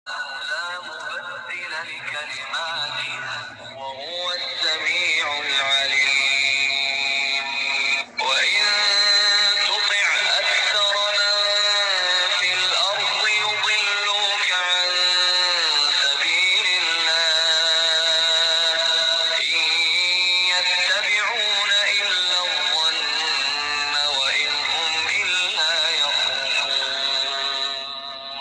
لا مبدل لكلماته وهو السميع العليم وإن تطع أكثر من في الأرض يضلوك عن سبيل الله إن يتبعون إلا الظن وإن هم إلا يخرصون.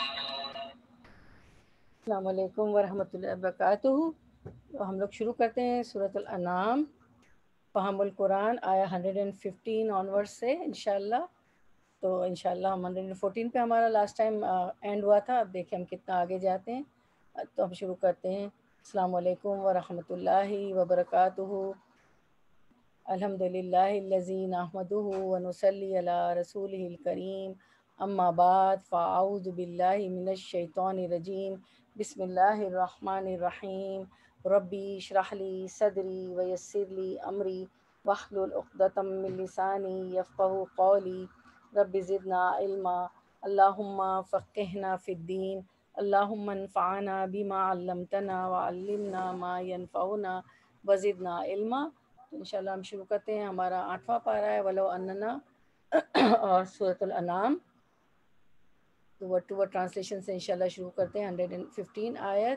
السلام علیکم ورحمۃ اللہ وبرکاتہ. ہم لوگ شروع کرتے ہیں سورۃ الانعام فہم القرآن آیا 115 آنورڈ سے انشاءاللہ. تو انشاءاللہ ہم 114 پہ ہمارا لاسٹ ٹائم اینڈ ہوا تھا. اب دیکھیں ہم کتنا آگے جاتے ہیں. تو ہم شروع کرتے ہیں. السلام علیکم ورحمۃ اللہ وبرکاتہ. الحمد للہ الذی نحمدہ ونصلی علی رسولہ الکریم. اما بعد فاعوذ باللہ من الشیطان الرجیم. بسم اللہ الرحمن الرحیم. ربی اشرح لی صدری ویسر لی امری واحلل عقدۃ من لسانی یفقہوا قولی. رب زدنا علما اللہم فقہنا فی الدین. اللہم انفعنا بما علمتنا وعلمنا ما ینفعنا وزدنا علما. تو انشاءاللہ ہم شروع کرتے ہیں. ہمارا 8واں پارہ ہے ولو اننا اور سورۃ الانعام. تو ورڈ ٹو ورڈ ٹرانسلیشن سے انشاءاللہ شروع کرتے ہیں. 115 آیت.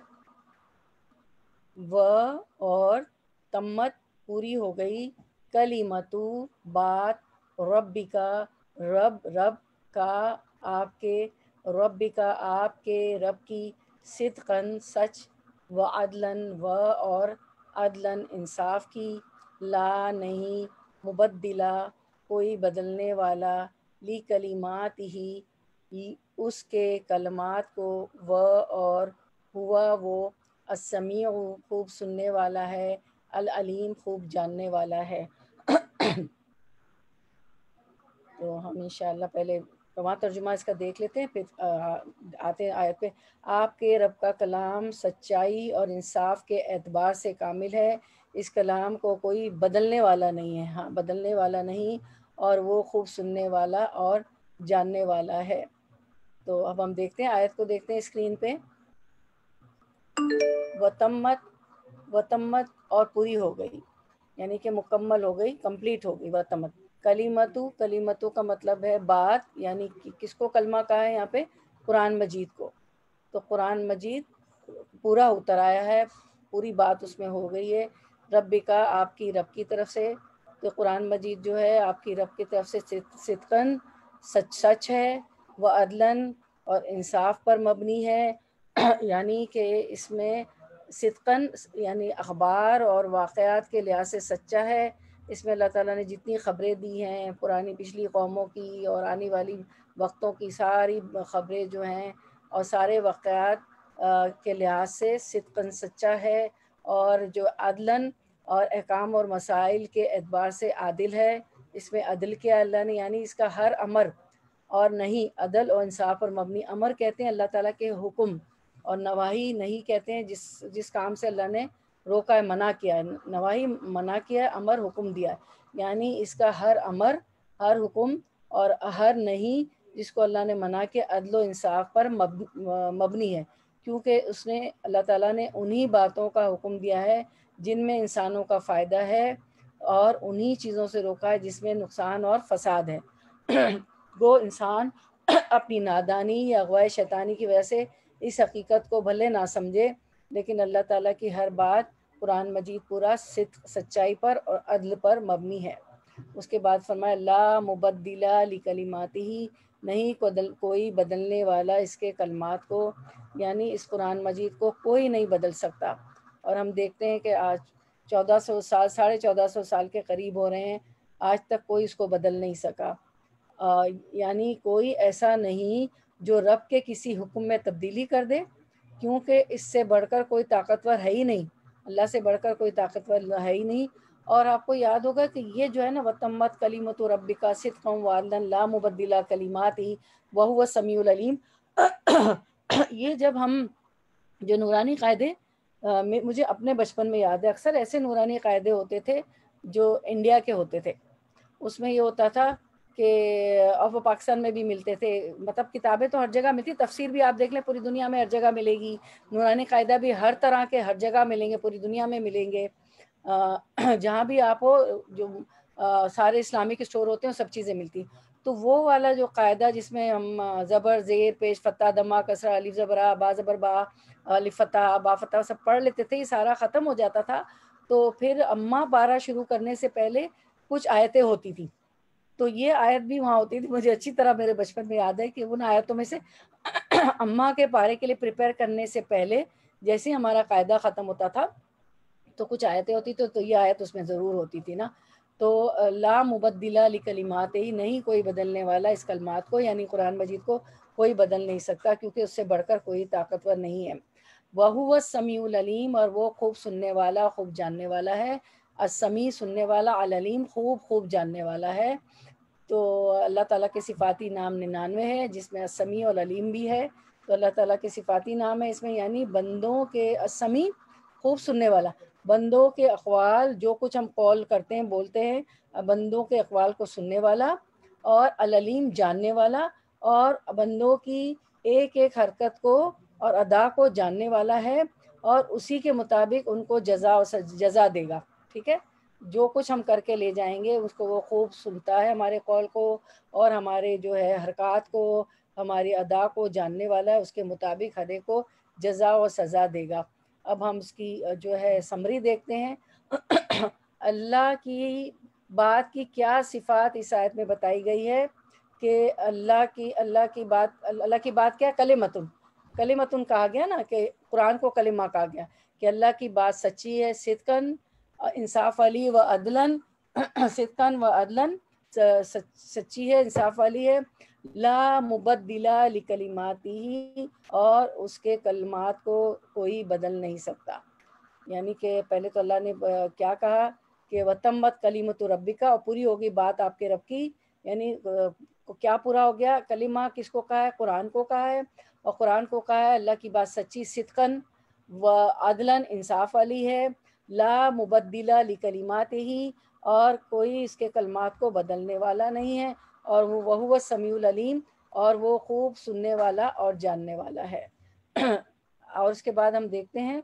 و اور تمت پوری ہو گئی کلیمتو بات ربی کا رب کا آپ کے ربی کا آپ کے رب کی صدقاً سچ و عدلاً و اور عدلاً انصاف کی لا نہیں مبدلہ کوئی بدلنے والا لی کلمات ہی اس کے کلمات کو و اور ہوا وہ السمیع خوب سننے والا ہے العلیم خوب جاننے والا ہے. تو ہم انشاءاللہ پہلے وہاں ترجمہ اس کا دیکھ لیتے ہیں پھر آتے ہیں آیت پہ. آپ کے رب کا کلام سچائی اور انصاف کے اعتبار سے کامل ہے. اس کلام کو کوئی بدلنے والا نہیں ہے. ہاں بدلنے والا نہیں اور وہ خوب سننے والا اور جاننے والا ہے. تو اب ہم دیکھتے ہیں آیت کو دیکھتے ہیں اسکرین پہ. وتمت اور پوری ہو گئی یعنی کہ مکمل ہو گئی کمپلیٹ ہو گئی. وتمت کلیمتو کا مطلب ہے بات یعنی کس کو کلمہ کہا ہے یہاں پہ قرآن مجید کو. تو قرآن مجید پورا اتر آیا ہے پوری بات اس میں ہو گئی ہے. رب کا آپ کی رب کی طرف سے. تو قرآن مجید جو ہے آپ کی رب کی طرف سے صدقاً سچ ہے وہ عدلاً اور انصاف پر مبنی ہے. یعنی کہ اس میں صدقاً یعنی اخبار اور واقعات کے لحاظ سے سچا ہے. اس میں اللہ تعالیٰ نے جتنی خبریں دی ہیں پرانی پچھلی قوموں کی اور آنے والی وقتوں کی ساری خبریں جو ہیں اور سارے واقعات کے لحاظ سے صدقاً سچا ہے. اور جو عدلاً اور احکام اور مسائل کے اعتبار سے عادل ہے. اس میں عدل کیا اللہ نے یعنی اس کا ہر امر اور نہیں عدل اور انصاف پر مبنی. امر کہتے ہیں اللہ تعالیٰ کے حکم اور نواہی نہیں کہتے ہیں جس کام سے اللہ نے روکا ہے منع کیا ہے. نواہی منع کیا ہے امر حکم دیا ہے. یعنی اس کا ہر امر ہر حکم اور ہر نہیں جس کو اللہ نے منع کیا عدل و انصاف پر مبنی ہے. کیونکہ اس نے اللہ تعالیٰ نے انہی باتوں کا حکم دیا ہے جن میں انسانوں کا فائدہ ہے اور انہی چیزوں سے روکا ہے جس میں نقصان اور فساد ہے. وہ انسان اپنی نادانی یا اغوائے شیطانی کی وجہ سے اس حقیقت کو بھلے نہ سمجھے لیکن اللہ تعالیٰ کی ہر بات قرآن مجید پورا صدق سچائی پر اور عدل پر مبنی ہے. اس کے بعد فرمایا لا مبدلہ لکلماتہ نہیں کوئی بدلنے والا اس کے کلمات کو یعنی اس قرآن مجید کو کوئی نہیں بدل سکتا. اور ہم دیکھتے ہیں کہ آج 1400 سال 1450 سال کے قریب ہو رہے ہیں آج تک کوئی اس کو بدل نہیں سکا. یعنی کوئی ایسا نہیں جو رب کے کسی حکم میں تبدیلی کر دے کیونکہ اس سے بڑھ کر کوئی طاقتور ہے ہی نہیں. اللہ سے بڑھ کر کوئی طاقتور ہے ہی نہیں. اور آپ کو یاد ہوگا کہ یہ جو ہے نا وتمت کلیمت ربک صدقا وعدلا لا مبدل کلماتہ وہو السمیع العلیم. یہ جب ہم جو نورانی قاعدے مجھے اپنے بچپن میں یاد ہے اکثر ایسے نورانی قاعدے ہوتے تھے جو انڈیا کے ہوتے تھے. اس میں یہ ہوتا تھا کہ اور وہ پاکستان میں بھی ملتے تھے، مطلب کتابیں تو ہر جگہ ملتی، تفسیر بھی آپ دیکھ لیں پوری دنیا میں ہر جگہ ملے گی، نورانی قاعدہ بھی ہر طرح کے ہر جگہ ملیں گے، پوری دنیا میں ملیں گے، جہاں بھی آپ ہو، جو سارے اسلامک اسٹور ہوتے ہیں سب چیزیں ملتی. تو وہ والا جو قاعدہ جس میں ہم زبر زیر پیش فتح دمہ کسرہ الف زبر آ با زبر با الف فتح با فتح سب پڑھ لیتے تھے، یہ سارا ختم ہو جاتا تھا. تو پھر اما پارہ شروع کرنے سے پہلے کچھ آیتیں ہوتی تھیں، تو یہ آیت بھی وہاں ہوتی تھی. مجھے اچھی طرح میرے بچپن میں یاد ہے کہ ان آیتوں میں سے اماں کے پارے کے لیے پریپیئر کرنے سے پہلے جیسے ہمارا قاعدہ ختم ہوتا تھا تو کچھ آیتیں ہوتی تھی، تو یہ آیت اس میں ضرور ہوتی تھی نا. تو لا مبدل لکلمات ہی، نہیں کوئی بدلنے والا اس کلمات کو، یعنی قرآن مجید کو کوئی بدل نہیں سکتا، کیونکہ اس سے بڑھ کر کوئی طاقتور نہیں ہے. وَهُوَ السَّمِيعُ الْعَلِيمُ، اور وہ خوب سننے والا خوب جاننے والا ہے. السمیع سننے والا، العلیم خوب خوب جاننے والا ہے. تو اللہ تعالیٰ کے صفاتی نام 99 ہے، جس میں السمیع اور العلیم بھی ہے. تو اللہ تعالیٰ کے صفاتی نام ہے اس میں، یعنی بندوں کے السمیع خوب سننے والا، بندوں کے اقوال جو کچھ ہم قول کرتے ہیں بولتے ہیں، بندوں کے اقوال کو سننے والا، اور العلیم جاننے والا، اور بندوں کی ایک ایک حرکت کو اور ادا کو جاننے والا ہے، اور اسی کے مطابق ان کو جزا دے گا. ٹھیک ہے، جو کچھ ہم کر کے لے جائیں گے اس کو وہ خوب سنتا ہے، ہمارے قول کو اور ہمارے جو ہے حرکات کو، ہماری ادا کو جاننے والا ہے، اس کے مطابق ہر ایک کو جزا و سزا دے گا. اب ہم اس کی جو ہے سمری دیکھتے ہیں. اللہ کی بات کی کیا صفات اس آیت میں بتائی گئی ہے کہ اللہ کی بات کیا، کلمتن، کلمتن کہا گیا نا، کہ قرآن کو کلمہ کہا گیا، کہ اللہ کی بات سچی ہے، صدقن انصاف والی، و عدلن صدقن و عدلن سچی ہے، انصاف والی ہے. لا مبدل لکلماتہ، اور اس کے کلمات کو کوئی بدل نہیں سکتا. یعنی کہ پہلے تو اللہ نے کیا کہا کہ وتمت کلیمت ربک، اور پوری ہوگی بات آپ کے رب کی. یعنی کیا پورا ہو گیا؟ کلمہ کس کو کہا ہے؟ قرآن کو کہا ہے، اور قرآن کو کہا ہے اللہ کی بات سچی، صدقن و عدلن انصاف والی ہے. لا مبدل لکلماتہ، اور کوئی اس کے کلمات کو بدلنے والا نہیں ہے. اور وہ السمیع العلیم، اور وہ خوب سننے والا اور جاننے والا ہے. اور اس کے بعد ہم دیکھتے ہیں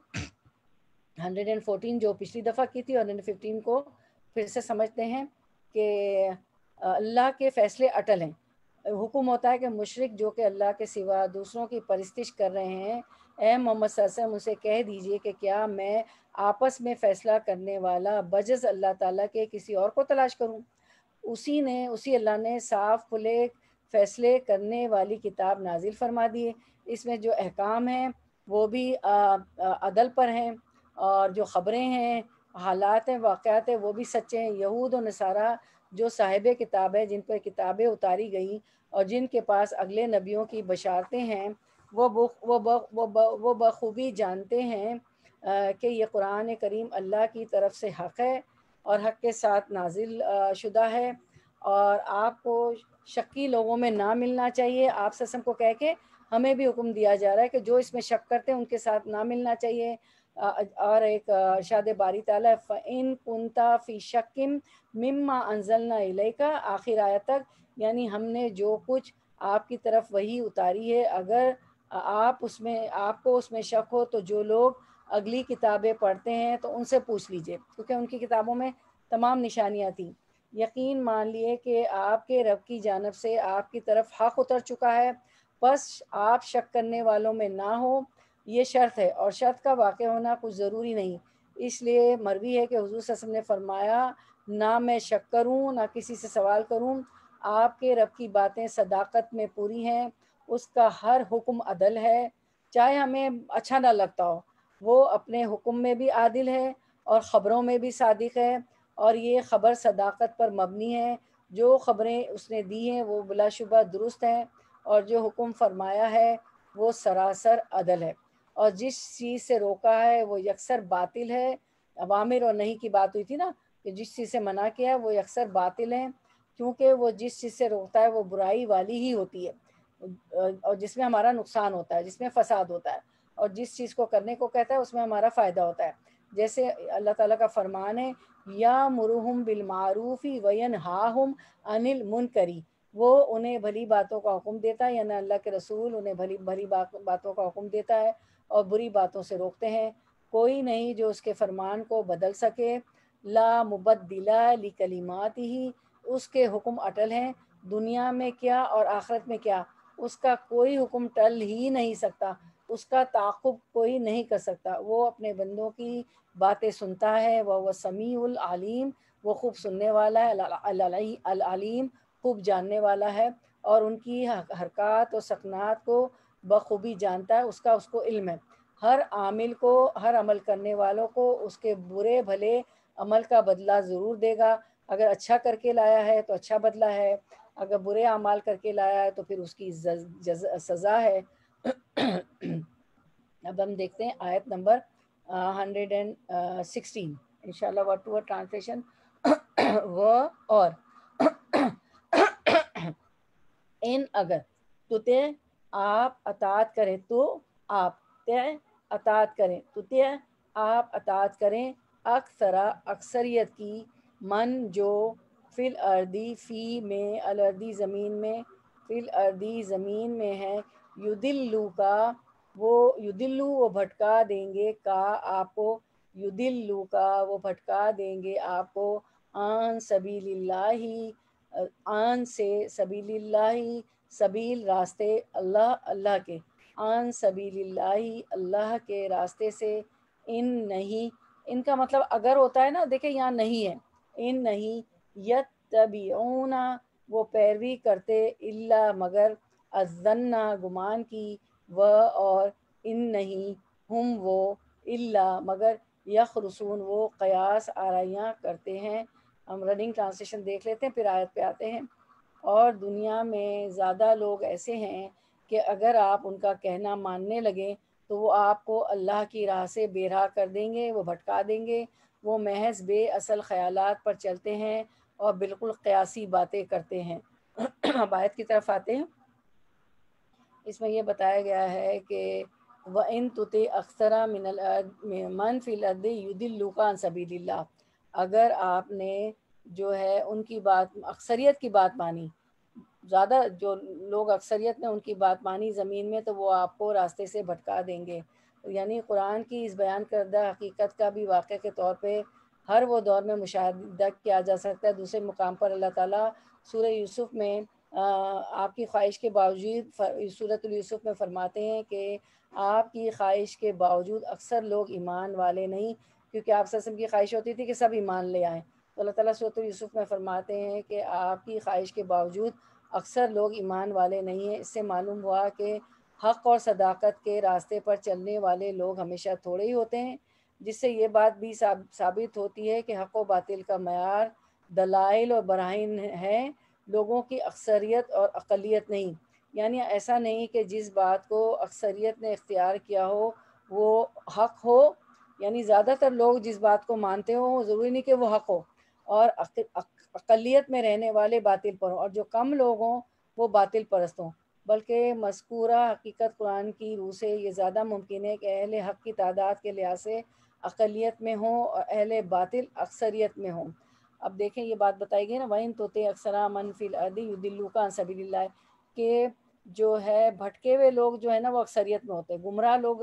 114 جو پچھلی دفعہ کی تھی، اور 115 کو پھر سے سمجھتے ہیں کہ اللہ کے فیصلے اٹل ہیں. حکم ہوتا ہے کہ مشرک جو کہ اللہ کے سوا دوسروں کی پرستش کر رہے ہیں، اے محمد صلی اللہ علیہ وسلم اسے کہہ دیجئے کہ کیا میں آپس میں فیصلہ کرنے والا بجز اللہ تعالیٰ کے کسی اور کو تلاش کروں؟ اسی اللہ نے صاف کھلے فیصلے کرنے والی کتاب نازل فرما دی ہے. اس میں جو احکام ہیں وہ بھی عدل پر ہیں، اور جو خبریں ہیں، حالات ہیں، واقعات ہیں، وہ بھی سچے ہیں. یہود و نصارہ جو صاحب کتاب ہے، جن پر کتابیں اتاری گئیں اور جن کے پاس اگلے نبیوں کی بشارتیں ہیں، وہ بخوبی جانتے ہیں کہ یہ قرآن کریم اللہ کی طرف سے حق ہے اور حق کے ساتھ نازل شدہ ہے. اور آپ کو شکی لوگوں میں نہ ملنا چاہیے. آپ سسم کو کہہ کے ہمیں بھی حکم دیا جا رہا ہے کہ جو اس میں شک کرتے ہیں ان کے ساتھ نہ ملنا چاہیے. اور ایک ارشاد باری تعالیٰ فَإِن كُنْتَ فِي شَكٍّ مِّمَّا أَنزَلْنَا إِلَيْكَ، آخر آیت تک. یعنی ہم نے جو کچھ آپ کی طرف وہی اتاری ہے، اگر آپ کو اس میں شک ہو تو جو لوگ اگلی کتابیں پڑھتے ہیں تو ان سے پوچھ لیجئے، کیونکہ ان کی کتابوں میں تمام نشانیاں تھیں. یقین مان لیے کہ آپ کے رب کی جانب سے آپ کی طرف حق اتر چکا ہے، بس آپ شک کرنے والوں میں نہ ہو. یہ شرط ہے، اور شرط کا واقع ہونا کچھ ضروری نہیں. اس لیے مروی ہے کہ حضور صلی اللہ علیہ وسلم نے فرمایا نہ میں شک کروں نہ کسی سے سوال کروں. آپ کے رب کی باتیں صداقت میں پوری ہیں، اس کا ہر حکم عدل ہے، چاہے ہمیں اچھا نہ لگتا ہو. وہ اپنے حکم میں بھی عادل ہے اور خبروں میں بھی صادق ہے، اور یہ خبر صداقت پر مبنی ہے. جو خبریں اس نے دی ہیں وہ بلا شبہ درست ہیں، اور جو حکم فرمایا ہے وہ سراسر عدل ہے. اور جس چیز سے روکا ہے وہ یکسر باطل ہے. اوامر اور نہیں کی بات ہوئی تھی نا، کہ جس چیز سے منع کیا وہ یکسر باطل ہیں، کیونکہ وہ جس چیز سے روکتا ہے وہ برائی والی ہی ہوتی ہے، اور جس میں ہمارا نقصان ہوتا ہے، جس میں فساد ہوتا ہے. اور جس چیز کو کرنے کو کہتا ہے اس میں ہمارا فائدہ ہوتا ہے. جیسے اللہ تعالیٰ کا فرمان ہے یامرہم بالمعروف وینہاہم عن المنکر، وہ انہیں بھلی باتوں کا حکم دیتا ہے، یعنی اللہ کے رسول انہیں بھلی باتوں کا حکم دیتا ہے اور بری باتوں سے روکتے ہیں۔ کوئی نہیں جو اس کے فرمان کو بدل سکے، لا مبدل لکلماتہ، اس کے حکم اٹل ہیں، دنیا میں کیا اور آخرت میں کیا، اس کا کوئی حکم ٹل ہی نہیں سکتا، اس کا تعاقب کوئی نہیں کر سکتا۔ وہ اپنے بندوں کی باتیں سنتا ہے، وہ سمیع العلیم، وہ خوب سننے والا ہے، العلیم خوب جاننے والا ہے، اور ان کی حرکات اور سکنات کو بخوبی جانتا ہے، اس کو علم ہے۔ ہر عامل کو، ہر عمل کرنے والوں کو اس کے برے بھلے عمل کا بدلہ ضرور دے گا۔ اگر اچھا کر کے لایا ہے تو اچھا بدلہ ہے، اگر برے اعمال کر کے لایا ہے تو پھر اس کی سزا ہے۔ اب ہم دیکھتے ہیں آیت نمبر 116، انشاءاللہ ورڈ ٹو ورڈ ٹرانسلیشن۔ وہ اور ان اگر تُطِع آپ اطاعت کریں، تو آپ اطاعت کریں، تُطِع آپ اطاعت کریں، اکثریت کی، من جو فی الارضی، فی میں، الارضی زمین میں، فی الارضی زمین میں ہے، یدلو کا وہ یدلو وہ بھٹکا دیں گے، کا آپ کو، یدلو کا وہ بھٹکا دیں گے آپ کو، عن سبیل اللہ، عن سے، سبیل اللہ، سبیل راستے، اللہ کے، عن سبیل اللہ اللہ کے راستے سے، ان نہیں، ان کا مطلب اگر ہوتا ہے نا، دیکھیں یہاں نہیں ہے، ان نہیں، یتبعون وہ پیروی کرتے، الا مگر، الظن گمان کی، و اور، ان نہیں، ہم وہ، الا مگر، یخرصون وہ قیاس آرائیاں کرتے ہیں۔ ہم رننگ ٹرانسلیشن دیکھ لیتے ہیں پھر آیت پہ آتے ہیں۔ اور دنیا میں زیادہ لوگ ایسے ہیں کہ اگر آپ ان کا کہنا ماننے لگیں تو وہ آپ کو اللہ کی راہ سے بے راہ کر دیں گے، وہ بھٹکا دیں گے، وہ محض بے اصل خیالات پر چلتے ہیں اور بالکل قیاسی باتیں کرتے ہیں۔ اب آیت کی طرف آتے ہیں۔ اس میں یہ بتایا گیا ہے کہ وَإِن تُطِعْ أَكْثَرَ مَنْ فِي الْأَرْضِ يُضِلُّوكَ عَنْ سَبِيلِ اللَّهِ، اگر آپ نے جو ہے ان کی بات، اکثریت کی بات مانی، زیادہ جو لوگ اکثریت نے ان کی بات مانی زمین میں، تو وہ آپ کو راستے سے بھٹکا دیں گے۔ یعنی قرآن کی اس بیان کردہ حقیقت کا بھی واقعہ کے طور پہ ہر وہ دور میں مشاہدہ کیا جا سکتا ہے۔ دوسرے مقام پر اللہ تعالیٰ سورہ یوسف میں آپ کی خواہش کے باوجود، سورۃ یوسف میں فرماتے ہیں کہ آپ کی خواہش کے باوجود اکثر لوگ ایمان والے نہیں، کیونکہ آپ صلی اللہ علیہ وسلم کی خواہش ہوتی تھی کہ سب ایمان لے آئیں، تو اللہ تعالیٰ سورۃ یوسف میں فرماتے ہیں کہ آپ کی خواہش کے باوجود اکثر لوگ ایمان والے نہیں ہیں۔ اس سے معلوم ہوا کہ حق اور صداقت کے راستے پر چلنے والے لوگ ہمیشہ تھوڑے ہی ہوتے ہیں، جس سے یہ بات بھی ثابت ہوتی ہے کہ حق و باطل کا معیار دلائل اور براہین ہے، لوگوں کی اکثریت اور اقلیت نہیں۔ یعنی ایسا نہیں کہ جس بات کو اکثریت نے اختیار کیا ہو وہ حق ہو، یعنی زیادہ تر لوگ جس بات کو مانتے ہوں ضروری نہیں کہ وہ حق ہو، اور اقلیت میں رہنے والے باطل پر ہوں، اور جو کم لوگ ہوں وہ باطل پرست ہوں، بلکہ مذکورہ حقیقت قرآن کی روح سے یہ زیادہ ممکن ہے کہ اہل حق کی تعداد کے لحاظ سے اقلیت میں ہوں اور اہل باطل اکثریت میں ہوں۔ اب دیکھیں یہ بات بتائی گئی نا، وَإِن تُطِعْ أَكْثَرَ مَنْ فِي الْأَرْضِ يُضِلُّوكَ عَنْ سَبِيلِ اللَّهِ، کہ جو ہے بھٹکے ہوئے لوگ جو ہے نا وہ اکثریت میں ہوتے ہیں، گمراہ لوگ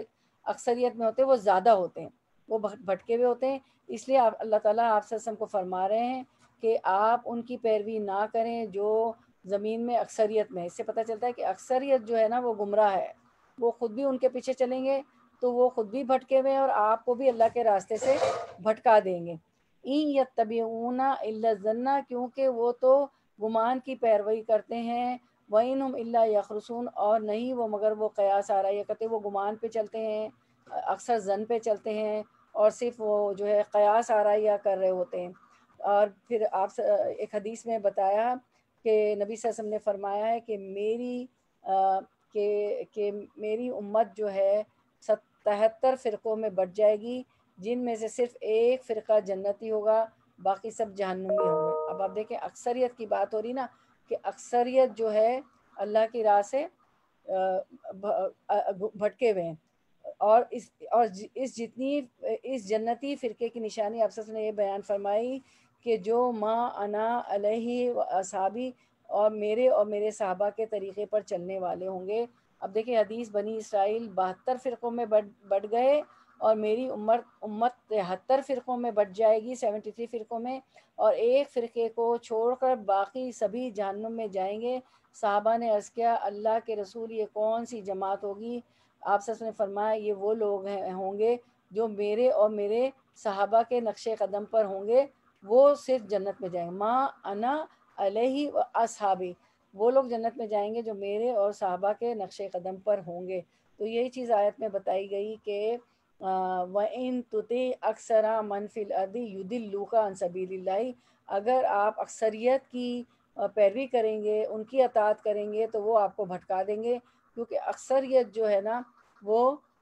اکثریت میں ہوتے ہیں، وہ زیادہ ہوتے ہیں، وہ بھٹکے ہوئے ہوتے ہیں۔ اس لیے اللہ تعالیٰ آپ صلی اللہ علیہ وسلم کو فرما رہے ہیں کہ آپ ان کی پیروی نہ کریں جو زمین میں اکثریت میں۔ اس سے پتہ چلتا ہے کہ اکثریت جو ہے نا وہ گمراہ ہے، وہ خود بھی ان کے پیچھے چلیں گے تو وہ خود بھی بھٹکے ہوئے ہیں اور آپ کو بھی اللہ کے راستے سے بھٹکا دیں گے۔ این یتبعون الا الظن، کیونکہ وہ تو گمان کی پیروی کرتے ہیں، وَإِنْ هُمْ إِلَّا يَخْرُصُونَ، اور نہیں وہ مگر وہ قیاس آرائیاں کرتے، وہ گمان پہ چلتے ہیں، اکثر ظن پہ چلتے ہیں، اور صرف وہ جو ہے قیاس آرائیاں کر رہے ہوتے ہیں۔ اور پھر آپ ایک حدیث میں بتایا کہ نبی صلی اللہ علیہ وسلم نے فرمایا ہے کہ میری امت جو ہے 73 فرقوں میں بٹ جائے گی، جن میں سے صرف ایک فرقہ جنتی ہوگا، باقی سب جہنمی ہوں گے۔ اب آپ دیکھیں اکثریت کی بات ہو رہی نا، کہ اکثریت جو ہے اللہ کی راہ سے بھٹکے ہوئے ہیں، اس جنتی فرقے کی نشانی آپ نے یہ بیان فرمائی کہ جو ما انا علیہ و اصحابی اور میرے صحابہ کے طریقے پر چلنے والے ہوں گے. اب دیکھیں حدیث بنی اسرائیل 72 فرقوں میں بٹ گئے اور میری امت 73 فرقوں میں بٹ جائے گی، 73 فرقوں میں، اور ایک فرقے کو چھوڑ کر باقی سبھی جہنم میں جائیں گے. صحابہ نے عرض کیا اللہ کے رسول یہ کون سی جماعت ہوگی؟ آپ سب نے فرمایا یہ وہ لوگ ہوں گے جو میرے اور میرے صحابہ کے نقش قدم پر ہوں گے، وہ صرف جنت میں جائیں گے. ما انا علیہ و اصحابی، وہ لوگ جنت میں جائیں گے جو میرے اور صحابہ کے نقش قدم پر ہوں گے. تو یہی چیز آیت میں بتائی گئی کہ وَإِن تُطِعْ أَكْثَرَ مَنْ فِي الْأَرْضِ يُضِلُّوكَ عَنْ سَبِيلِ اللَّهِ، اگر آپ اکثریت کی پیروی کریں گے، ان کی اطاعت کریں گے تو وہ آپ کو بھٹکا دیں گے، کیونکہ اکثریت جو ہے نا وہ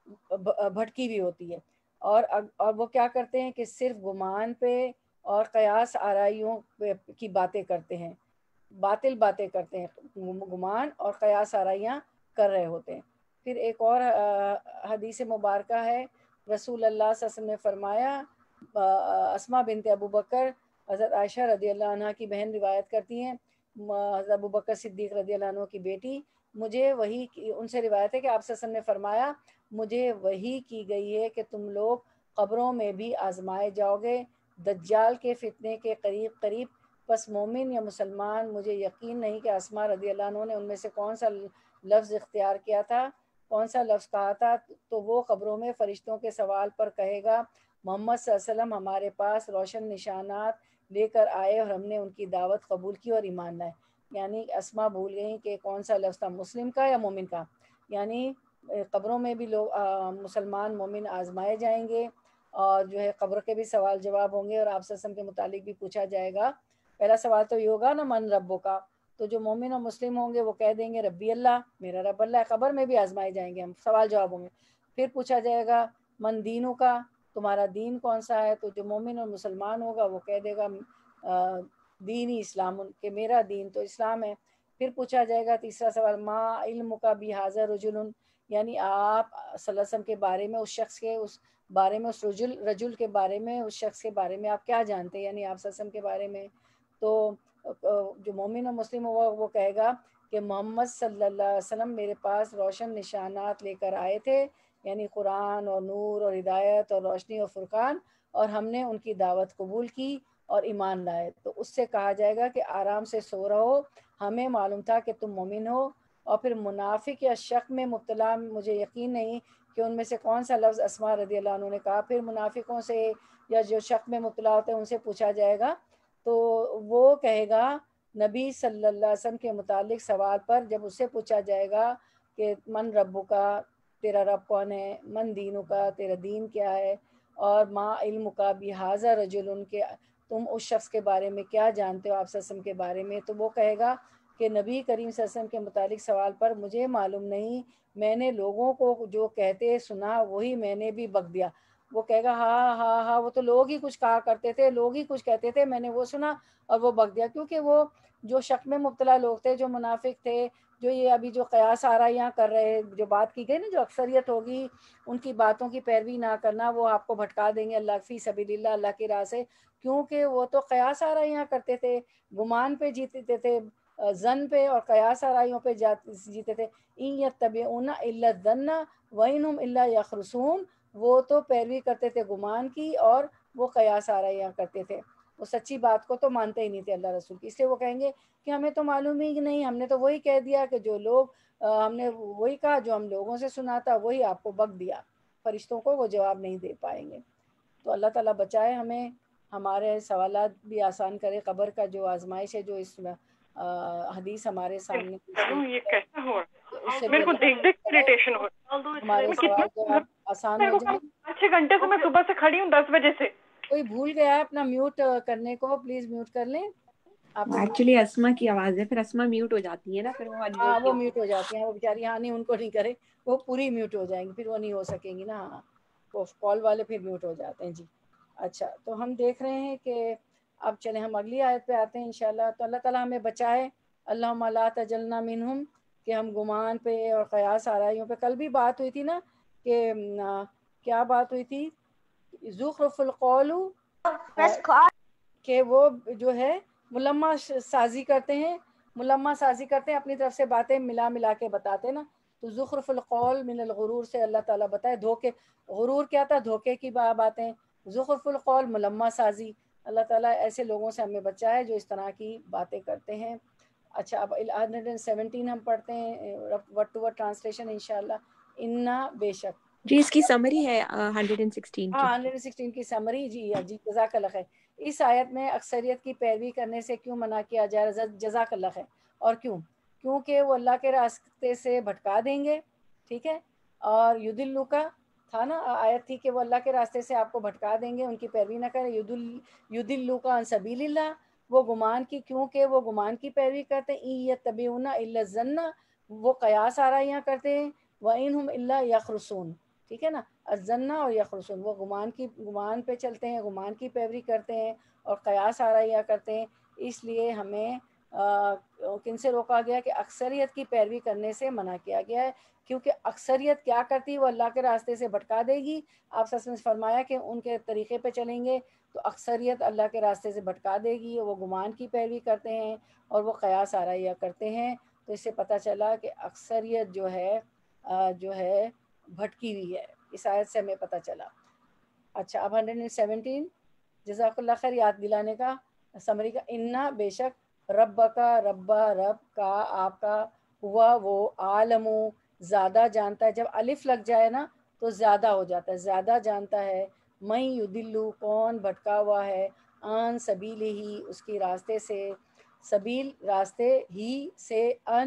بھٹکی بھی ہوتی ہے. اور وہ کیا کرتے ہیں کہ صرف گمان پہ اور قیاس آرائیوں کی باتیں کرتے ہیں، باطل باتیں کرتے ہیں، گمان اور قیاس آرائیاں کر رہے ہوتے ہیں. پھر ایک اور حدیث مبارکہ ہے، رسول اللہ صلی اللہ علیہ وسلم نے فرمایا، اسماء بنت ابو بکر حضرت عائشہ رضی اللہ عنہ کی بہن روایت کرتی ہیں، حضرت ابو بکر صدیق رضی اللہ عنہ کی بیٹی، مجھے وحی ان سے روایت ہے کہ آپ صلی اللہ علیہ وسلم نے فرمایا مجھے وحی کی گئی ہے کہ تم لوگ قبروں میں بھی آزمائے جاؤ گے دجال کے فتنے کے قریب قریب. پس مومن یا مسلمان، مجھے یقین نہیں کہ اسماء رضی اللہ عنہ نے ان میں سے کون سا لفظ اختیار کیا تھا، کون سا لفظ کہا تھا، تو وہ قبروں میں فرشتوں کے سوال پر کہے گا محمد صلی اللہ علیہ وسلم ہمارے پاس روشن نشانات لے کر آئے اور ہم نے ان کی دعوت قبول کی اور ایمان لائے. یعنی اسماء بھول گئیں کہ کون سا لفظ تھا، مسلم کا یا مومن کا. یعنی قبروں میں بھی لوگ مسلمان مومن آزمائے جائیں گے، اور جو ہے قبر کے بھی سوال جواب ہوں گے، اور آپ صلی اللہ علیہ وسلم کے متعلق بھی پوچھا جائے گا. پہلا سوال تو یہ ہوگا نا من ربو کا، تو جو مومن اور مسلم ہوں گے وہ کہہ دیں گے ربی اللہ، میرا رب اللہ ہے. قبر میں بھی آزمائے جائیں گے ہم، سوال جواب ہوں گے. پھر پوچھا جائے گا من دینوں کا، تمہارا دین کون سا ہے، تو جو مومن اور مسلمان ہوگا وہ کہہ دے گا دینی اسلام، کہ میرا دین تو اسلام ہے. پھر پوچھا جائے گا تیسرا سوال ما علم کا بہذا رجل، یعنی آپ صلی اللہ علیہ وسلم کے بارے میں، اس شخص کے اس بارے میں، اس رجل کے بارے میں، اس شخص کے بارے میں آپ کیا جانتے ہیں، یعنی آپ صلی اللہ علیہ وسلم کے بارے میں. تو جو مومن اور مسلم ہوگا وہ کہے گا کہ محمد صلی اللہ علیہ وسلم میرے پاس روشن نشانات لے کر آئے تھے، یعنی قرآن اور نور اور ہدایت اور روشنی اور فرقان، اور ہم نے ان کی دعوت قبول کی اور ایمان لائے. تو اس سے کہا جائے گا کہ آرام سے سو رہو، ہمیں معلوم تھا کہ تم مومن ہو. اور پھر منافق یا شک میں مبتلا، مجھے یقین نہیں کہ ان میں سے کون سا لفظ اسماء رضی اللہ عنہ نے کہا. پھر منافقوں سے یا جو شک میں مبتلا ہوتے ہیں ان سے پوچھا جائے گا، تو وہ کہے گا نبی صلی اللہ علیہ وسلم کے متعلق سوال پر جب اس سے پوچھا جائے گا کہ من ربو کا، تیرا رب کون ہے، من دینوں کا، تیرا دین کیا ہے، اور ما علم کا بہذا رجل، ان کے تم اس شخص کے بارے میں کیا جانتے ہو آپ صلی اللہ علیہ وسلم کے بارے میں، تو وہ کہے گا کہ نبی کریم صلی اللہ علیہ وسلم کے متعلق سوال پر مجھے معلوم نہیں، میں نے لوگوں کو جو کہتے سنا وہی میں نے بھی بک دیا. وہ کہے گا ہاں ہاں ہاں وہ تو لوگ ہی کچھ کہا کرتے تھے، لوگ ہی کچھ کہتے تھے، میں نے وہ سنا اور وہ بک دیا. کیونکہ وہ جو شک میں مبتلا لوگ تھے، جو منافق تھے، جو یہ ابھی جو قیاس آرائیاں کر رہے، جو بات کی گئی نا جو اکثریت ہوگی ان کی باتوں کی پیروی نہ کرنا، وہ آپ کو بھٹکا دیں گے اللہ فی سبیل اللہ، اللہ کی راہ سے. کیونکہ وہ تو قیاس آرائیاں کرتے تھے، گمان پہ جیتے تھے، ظن پہ اور قیاس آرائیوں پہ جیتے تھے. ان یتبعون الا الظن وان هم الا یخرصون، وہ تو پیروی کرتے تھے گمان کی اور وہ قیاس آرائیاں کرتے تھے، وہ سچی بات کو تو مانتے ہی نہیں تھے اللہ رسول کی. اس لیے وہ کہیں گے کہ ہمیں تو معلوم ہی نہیں، ہم نے تو وہی کہہ دیا کہ جو لوگ ہم نے وہی کہا جو ہم لوگوں سے سنا تھا، وہی آپ کو بک دیا. فرشتوں کو وہ جواب نہیں دے پائیں گے. تو اللہ تعالیٰ بچائے ہمیں، ہمارے سوالات بھی آسان کرے. قبر کا جو آزمائش ہے جو اس حدیث ہمارے سامنے یہ کیسا ہو اس سے بھی میرے کو اللہ دیکھ دیکھ کے اریٹیشن ہو رہا ہے. ہمارے سوال جواب آسان ہو جائیں. 5-6 گھنٹے سے میں صبح سے کھڑی ہوں 10 بجے سے. کوئی بھول گیا ہے اپنا میوٹ کرنے کو، پلیز میوٹ کر لیں. آپ ایکچولی اسما کی آواز ہے، پھر اسما میوٹ ہو جاتی ہے نا، پھر ہاں وہ میوٹ ہو جاتی ہیں وہ بیچاری. ہاں نہیں ان کو نہیں کرے، وہ پوری میوٹ ہو جائیں گی، پھر وہ نہیں ہو سکیں گی نا. ہاں وہ کال والے پھر میوٹ ہو جاتے ہیں. جی اچھا، تو ہم دیکھ رہے ہیں کہ اب چلیں ہم اگلی آیت پہ آتے ہیں انشاءاللہ. تو اللہ تعالیٰ ہمیں بچائے، اللہم لا تجلنا منہم، کہ ہم گمان پہ اور قیاس آرائیوں پہ. کل بھی بات ہوئی تھی نا کہ کیا بات ہوئی تھی، زخرف القول کہ وہ جو ہے ملمہ سازی کرتے ہیں، اپنی طرف سے باتیں ملا کے بتاتے نا. تو زخرف القول من الغرور سے اللہ تعالیٰ بتائے دھوکے، غرور کیا تھا، دھوکے کی باتیں. زخرف القول ملمہ سازی. اللہ تعالیٰ ایسے لوگوں سے ہمیں بچائے جو اس طرح کی باتیں کرتے ہیں. اچھا اب 117 ہم پڑھتے ہیں ورڈ ٹو ورڈ ٹرانسلیشن انشاءاللہ. انا بے شک. جی اس کی سمری ہے 116 کی. ہاں 116 کی سمری. جی جزاک اللہ خیر. اس آیت میں اکثریت کی پیروی کرنے سے کیوں منع کیا جا رہا ہے؟ جزاک اللہ خیر. اور کیونکہ وہ اللہ کے راستے سے بھٹکا دیں گے. ٹھیک ہے. اور یدلو کا تھا نا آیت تھی کہ وہ اللہ کے راستے سے آپ کو بھٹکا دیں گے، ان کی پیروی نہ کریں. یدلو کا عن سبیل اللہ، وہ گمان کی، کیونکہ وہ گمان کی پیروی کرتے ہیں. یتبعون الا الظن، وہ قیاس آرائیاں کرتے ہیں. وَإِنْهُمْ إِلَّا يَخْرُصُونَ. ٹھیک ہے نا. الظن اور یخرسون، وہ گمان پہ چلتے ہیں، گمان کی پیروی کرتے ہیں اور قیاس آرائیاں کرتے ہیں. اس لیے ہمیں کن سے روکا گیا کہ اکثریت کی پیروی کرنے سے منع کیا گیا ہے، کیونکہ اکثریت کیا کرتی ہے، وہ اللہ کے راستے سے بھٹکا دے گی. آپ سب نے فرمایا کہ ان کے طریقے پہ چلیں گے تو اکثریت اللہ کے راستے سے بھٹکا دے گی. وہ گمان کی پیروی کرتے ہیں اور وہ قیاس آرائیاں کرتے ہیں. تو اس سے پتہ چلا کہ اکثریت جو ہے بھٹکی ہوئی ہے. اس آیت سے ہمیں پتہ چلا. اچھا اب 117 جزاک اللہ خیر یاد دلانے کا سمری کا. انا بے شک رب کا رب کا آپ کا، ہوا وہ عالم زیادہ جانتا ہے. جب الف لگ جائے نا تو زیادہ ہو جاتا ہے، زیادہ جانتا ہے. میں یدلو کون بھٹکا ہوا ہے، آن سبیل ہی اس کی راستے سے، سبیل راستے ہی سے، ان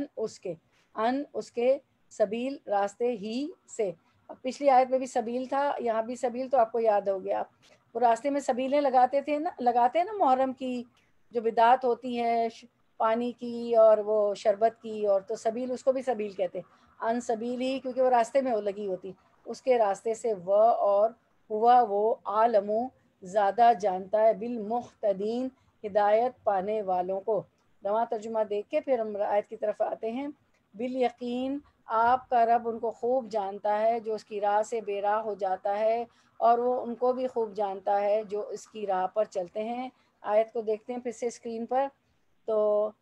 اس کے سبیل راستے ہی سے. اب پچھلی آیت میں بھی سبیل تھا، یہاں بھی سبیل، تو آپ کو یاد ہو گیا. وہ راستے میں سبیلیں لگاتے نا محرم کی جو بدعت ہوتی ہے پانی کی اور وہ شربت کی، اور تو سبیل اس کو بھی سبیل کہتے ہیں. ان سبیل ہی کیونکہ وہ راستے میں وہ لگی ہوتی، اس کے راستے سے. وہ اور ہوا وہ عالم زیادہ جانتا ہے، بالمحتدین ہدایت پانے والوں کو. رواں ترجمہ دیکھ کے پھر ہم آیت کی طرف آتے ہیں. بالیقین آپ کا رب ان کو خوب جانتا ہے جو اس کی راہ سے بے راہ ہو جاتا ہے، اور وہ ان کو بھی خوب جانتا ہے جو اس کی راہ پر چلتے ہیں. آیت کو دیکھتے ہیں پھر سے اسکرین پر. تو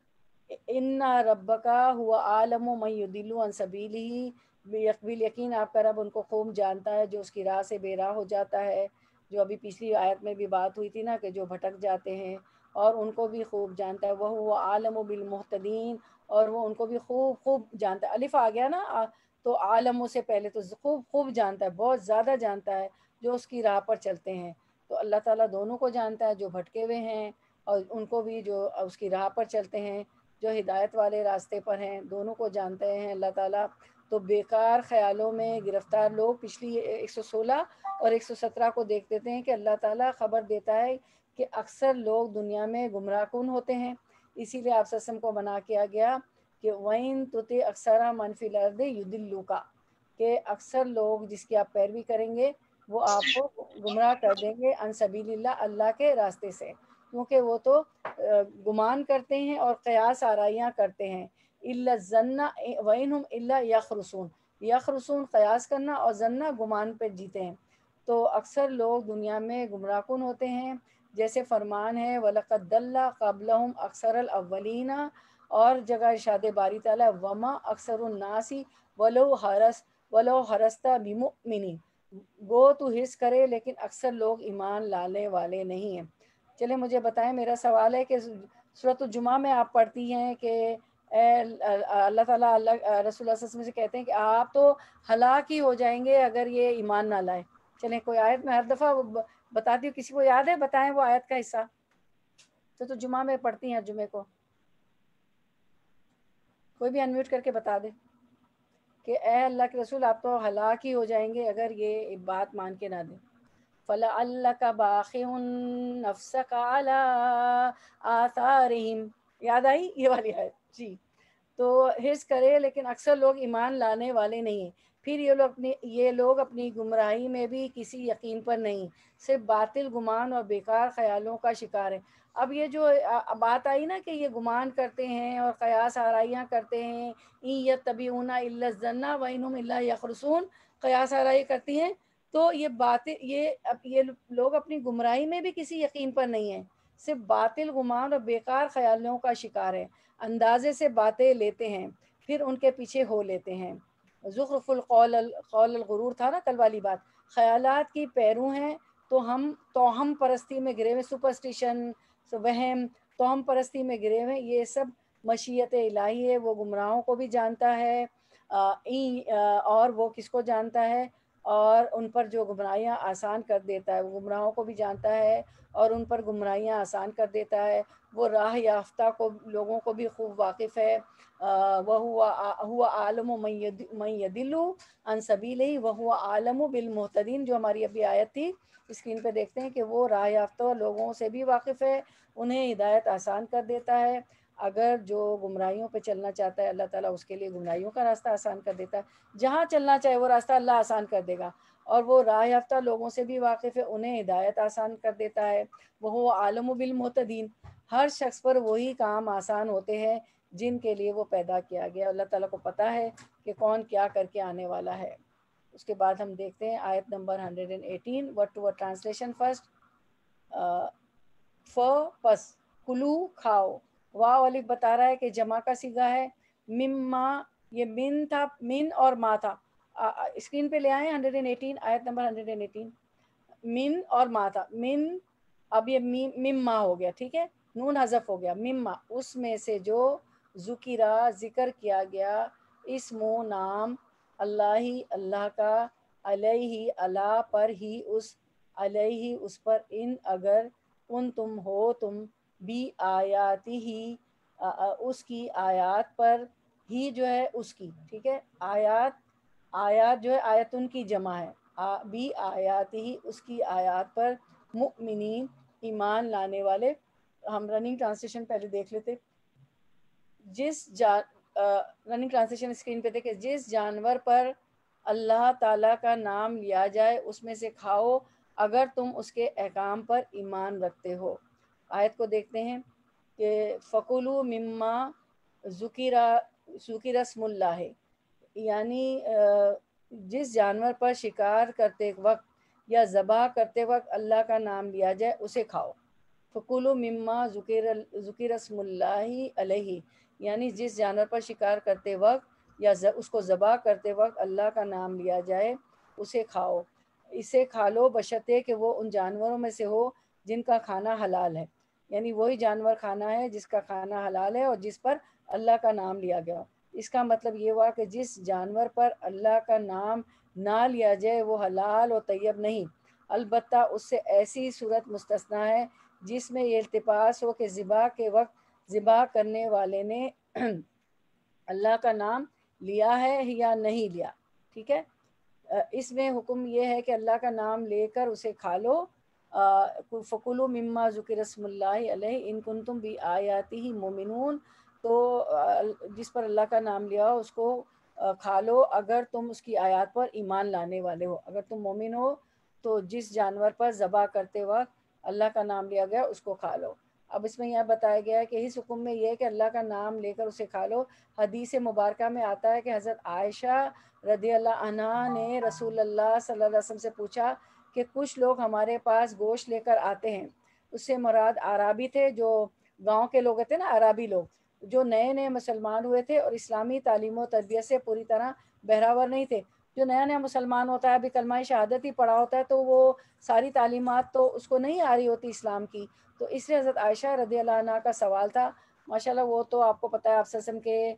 ان ربک ہوا عالم من یضل عن سبیلہ، بالیقین آپ کا رب ان کو خوب جانتا ہے جو اس کی راہ سے بے راہ ہو جاتا ہے. جو ابھی پچھلی آیت میں بھی بات ہوئی تھی نا کہ جو بھٹک جاتے ہیں، اور ان کو بھی خوب جانتا ہے. وہ عالم بالمحتدین، اور وہ ان کو بھی خوب جانتا ہے. الف آ گیا نا تو عالموں سے پہلے تو خوب جانتا ہے، بہت زیادہ جانتا ہے جو اس کی راہ پر چلتے ہیں. تو اللہ تعالیٰ دونوں کو جانتا ہے، جو بھٹکے ہوئے ہیں اور ان کو بھی جو اس کی راہ پر چلتے ہیں، جو ہدایت والے راستے پر ہیں، دونوں کو جانتے ہیں اللہ تعالیٰ. تو بیکار خیالوں میں گرفتار لوگ پچھلی 116 اور 117 کو دیکھ دیتے ہیں کہ اللہ تعالیٰ خبر دیتا ہے کہ اکثر لوگ دنیا میں گمراہ کن ہوتے ہیں. اسی لیے آپ وسلم کو منع کیا گیا کہ وَإِن تُطِعْ أَكْثَرَ مَنْ فِي الْأَرْضِ يُضِلُّوكَ، کہ اکثر لوگ جس کی آپ پیروی کریں گے وہ آپ کو گمراہ کر دیں گے عن سبیل اللہ، اللہ کے راستے سے. کیونکہ وہ تو گمان کرتے ہیں اور قیاس آرائیاں کرتے ہیں. إِلَّا الظَّنَّ وَإِنْهُمْ إِلَّا يَخْرُصُونَ، یخرسون قیاس کرنا اور ظنہ گمان پہ جیتے ہیں. تو اکثر لوگ دنیا میں گمراہ کن ہوتے ہیں. جیسے فرمان ہے وَلَقَدْ ضَلَّ قَبْلَهُمْ أَكْثَرُ الْأَوَّلِينَ، اور جگہ ارشاد باری تعالیٰ وَمَا أَكْثَرُ النَّاسِ وَلَوْ حَرَصْتَ بِمُؤْمِنِينَ، گو تو حرص کرے لیکن اکثر لوگ ایمان لانے والے نہیں ہیں. چلے مجھے بتائیں، میرا سوال ہے کہ سورۃ الجمعہ میں آپ پڑھتی ہیں کہ اللہ تعالیٰ رسول اللہ صلی اللہ علیہ وسلم سے کہتے ہیں کہ آپ تو ہلاک ہی ہو جائیں گے اگر یہ ایمان نہ لائے. چلیں کوئی آیت میں ہر دفعہ بتاتی ہوں، کسی کو یاد ہے بتائیں وہ آیت کا حصہ. تو جمعہ میں پڑھتی ہیں جمعے کو، کوئی بھی انمیوٹ کر کے بتا دے کہ اے اللہ کے رسول آپ تو ہلاک ہی ہو جائیں گے اگر یہ بات مان کے نہ دیں. فَلَعَلَّكَ بَاخِعٌ نَفْسَكَ عَلَىٰ آثَارِهِمْ، یاد آئی یہ والی ہے جی. تو حرص کرے لیکن اکثر لوگ ایمان لانے والے نہیں ہیں. پھر یہ لوگ اپنی گمراہی میں بھی کسی یقین پر نہیں، صرف باطل گمان اور بیکار خیالوں کا شکار ہے. اب یہ جو بات آئی نا کہ یہ گمان کرتے ہیں اور قیاس آرائیاں کرتے ہیں، إِن يَتَّبِعُونَ إِلَّا الظَّنَّ وَإِنْ هُمْ إِلَّا يَخْرُصُونَ، قیاس آرائی کرتی ہیں، تو یہ باتیں یہ لوگ اپنی گمراہی میں بھی کسی یقین پر نہیں ہیں، صرف باطل گمان اور بیکار خیالوں کا شکار ہیں، اندازے سے باتیں لیتے ہیں پھر ان کے پیچھے ہو لیتے ہیں۔ زخرف القول قول الغرور تھا نا کل والی بات، خیالات کی پیرو ہیں توہم پرستی میں گرے ہوئے، سپرسٹیشن، وہم، توہم پرستی میں گرے ہوئے، یہ سب مشیت الہی ہے، وہ گمراہوں کو بھی جانتا ہے اور وہ کس کو جانتا ہے، اور ان پر جو گمراہیاں آسان کر دیتا ہے، وہ گمراہوں کو بھی جانتا ہے اور ان پر گمراہیاں آسان کر دیتا ہے، وہ راہ یافتہ کو لوگوں کو بھی خوب واقف ہے، وَهُوَ عَالِمُ مَن يَضِلُّ عَن سَبِيلِهِ وَهُوَ عَالِمُ بِالْمُهْتَدِينَ، جو ہماری ابھی آیت تھی اسکرین پہ دیکھتے ہیں کہ وہ راہ یافتہ لوگوں سے بھی واقف ہے، انہیں ہدایت آسان کر دیتا ہے۔ اگر جو گمراہیوں پہ چلنا چاہتا ہے اللہ تعالیٰ اس کے لیے گمراہیوں کا راستہ آسان کر دیتا ہے، جہاں چلنا چاہے وہ راستہ اللہ آسان کر دے گا، اور وہ راہ یافتہ لوگوں سے بھی واقف ہے، انہیں ہدایت آسان کر دیتا ہے۔ وہ عالم بالمعتدین، ہر شخص پر وہی کام آسان ہوتے ہیں جن کے لیے وہ پیدا کیا گیا، اللہ تعالیٰ کو پتہ ہے کہ کون کیا کر کے آنے والا ہے۔ اس کے بعد ہم دیکھتے ہیں آیت نمبر 118، word to word translation first. پس کلو کھاؤ، واو الف بتا رہا ہے کہ جمع کا صیغہ ہے، مما یہ من تھا، من اور ما تھا، اسکرین پہ لے آئیں 118 آیت نمبر 118، من اور ما تھا، من اب یہ مما ہو گیا، ٹھیک ہے، نون حذف ہو گیا، مما اس میں سے جو ذکرہ ذکر کیا گیا، اسم و نام اللہ کا، علیہ اللہ پر ہی، اس علیہ اس پر، ان اگر، کن تم ہو تم، بھی آیاتی ہی اس کی آیات پر، ہی جو ہے اس کی، ٹھیک ہے، آیات جو ہے آیتن کی جمع ہے، بھی آیات ہی اس کی آیات پر، مؤمنین ایمان لانے والے۔ ہم رننگ ٹرانسلیشن پہلے دیکھ لیتے، رننگ ٹرانسلیشن اسکرین پہ دیکھیں، جس جانور پر اللہ تعالیٰ کا نام لیا جائے اس میں سے کھاؤ اگر تم اس کے احکام پر ایمان رکھتے ہو۔ آیت کو دیکھتے ہیں کہ فَكُلُوا مِمَّا ذُكِرَ اسْمُ اللّہ، یعنی جس جانور پر شکار کرتے وقت یا ذبح کرتے وقت اللہ کا نام لیا جائے اسے کھاؤ۔ فَكُلُوا مِمَّا ذُكِرَ اسْمُ اللّہ علیہ، یعنی جس جانور پر شکار کرتے وقت یا اس کو ذبح کرتے وقت اللہ کا نام لیا جائے اسے کھاؤ، اسے کھا لو بشرطے کہ وہ ان جانوروں میں سے ہو جن کا کھانا حلال ہے، یعنی وہی جانور کھانا ہے جس کا کھانا حلال ہے اور جس پر اللہ کا نام لیا گیا۔ اس کا مطلب یہ ہوا کہ جس جانور پر اللہ کا نام نہ لیا جائے وہ حلال و طیب نہیں، البتہ اس سے ایسی صورت مستثنیٰ ہے جس میں یہ التباس ہو کہ ذبح کے وقت ذبح کرنے والے نے اللہ کا نام لیا ہے یا نہیں لیا، ٹھیک ہے۔ اس میں حکم یہ ہے کہ اللہ کا نام لے کر اسے کھا لو، فَكُلُوا مِمَّا ذُكِرَ اسْمُ اللّہ علیہ ان کنتم بِآیاتہ مؤمنون، تو جس پر اللہ کا نام لیا ہو اس کو کھا لو اگر تم اس کی آیات پر ایمان لانے والے ہو، اگر تم مومن ہو تو جس جانور پر ذبح کرتے وقت اللہ کا نام لیا گیا اس کو کھا لو۔ اب اس میں یہ بتایا گیا ہے کہ اس حکم میں یہ ہے کہ اللہ کا نام لے کر اسے کھا لو۔ حدیث مبارکہ میں آتا ہے کہ حضرت عائشہ رضی اللہ عنہا نے رسول اللہ صلی اللہ علیہ وسلم سے پوچھا کہ کچھ لوگ ہمارے پاس گوشت لے کر آتے ہیں، اس سے مراد عرابی تھے، جو گاؤں کے لوگ تھے نا، عرابی لوگ جو نئے نئے مسلمان ہوئے تھے اور اسلامی تعلیم و تربیت سے پوری طرح بہراور نہیں تھے۔ جو نیا نیا مسلمان ہوتا ہے، ابھی کلمہ شہادت ہی پڑھا ہوتا ہے، تو وہ ساری تعلیمات تو اس کو نہیں آ رہی ہوتی اسلام کی، تو اس لیے حضرت عائشہ رضی اللہ عنہ کا سوال تھا۔ ماشاءاللہ وہ تو آپ کو پتہ ہے آپ وسلم کے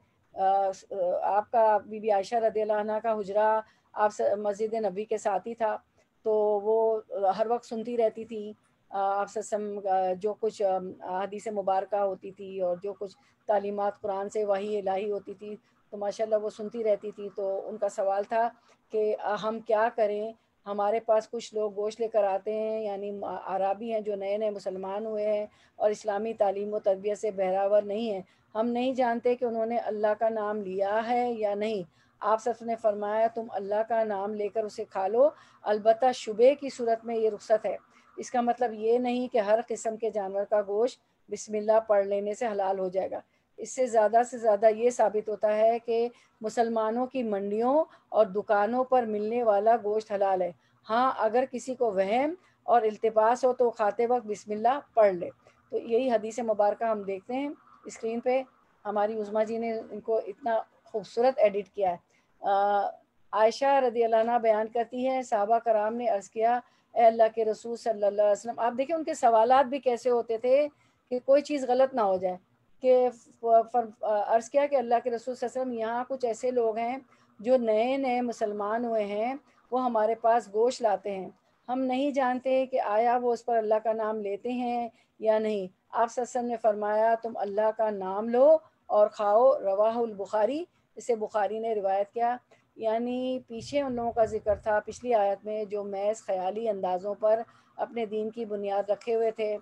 آپ کا بی بی عائشہ رضی اللہ عنہ کا حجرہ آپ مسجد نبی کے ساتھ ہی تھا، تو وہ ہر وقت سنتی رہتی تھی آپ وسلم جو کچھ حدیث مبارکہ ہوتی تھی اور جو کچھ تعلیمات قرآن سے وحی الہی ہوتی تھی، تو ماشاءاللہ وہ سنتی رہتی تھی۔ تو ان کا سوال تھا کہ ہم کیا کریں، ہمارے پاس کچھ لوگ گوشت لے کر آتے ہیں، یعنی عرابی ہیں جو نئے نئے مسلمان ہوئے ہیں اور اسلامی تعلیم و تربیت سے بہراور نہیں ہیں، ہم نہیں جانتے کہ انہوں نے اللہ کا نام لیا ہے یا نہیں۔ آپ سب نے فرمایا تم اللہ کا نام لے کر اسے کھا لو، البتہ شبے کی صورت میں یہ رخصت ہے۔ اس کا مطلب یہ نہیں کہ ہر قسم کے جانور کا گوشت بسم اللہ پڑھ لینے سے حلال ہو جائے گا، اس سے زیادہ یہ ثابت ہوتا ہے کہ مسلمانوں کی منڈیوں اور دکانوں پر ملنے والا گوشت حلال ہے. ہاں اگر کسی کو وہم اور التباس ہو تو کھاتے وقت بسم اللہ پڑھ لے. تو یہی حدیث مبارکہ ہم دیکھتے ہیں اسکرین پہ. ہماری عظمیٰ جی نے ان کو اتنا خوبصورت ایڈٹ کیا ہے. عائشہ رضی اللہ عنہ بیان کرتی ہیں صحابہ کرام نے عرض کیا اے اللہ کے رسول صلی اللہ علیہ وسلم. آپ دیکھیں ان کے سوالات بھی کیسے ہوتے تھے کہ کوئی چیز غلط نہ ہو جائے. کہ عرض کیا کہ اللہ کے رسول صلی اللہ علیہ وسلم یہاں کچھ ایسے لوگ ہیں جو نئے نئے مسلمان ہوئے ہیں, وہ ہمارے پاس گوشت لاتے ہیں, ہم نہیں جانتے کہ آیا وہ اس پر اللہ کا نام لیتے ہیں یا نہیں. آپ صلی اللہ علیہ وسلم نے فرمایا تم اللہ کا نام لو اور کھاؤ. رواہ البخاری, اسے بخاری نے روایت کیا. یعنی پیچھے ان لوگوں کا ذکر تھا پچھلی آیت میں جو محض خیالی اندازوں پر اپنے دین کی بنیاد رکھے ہوئے تھے,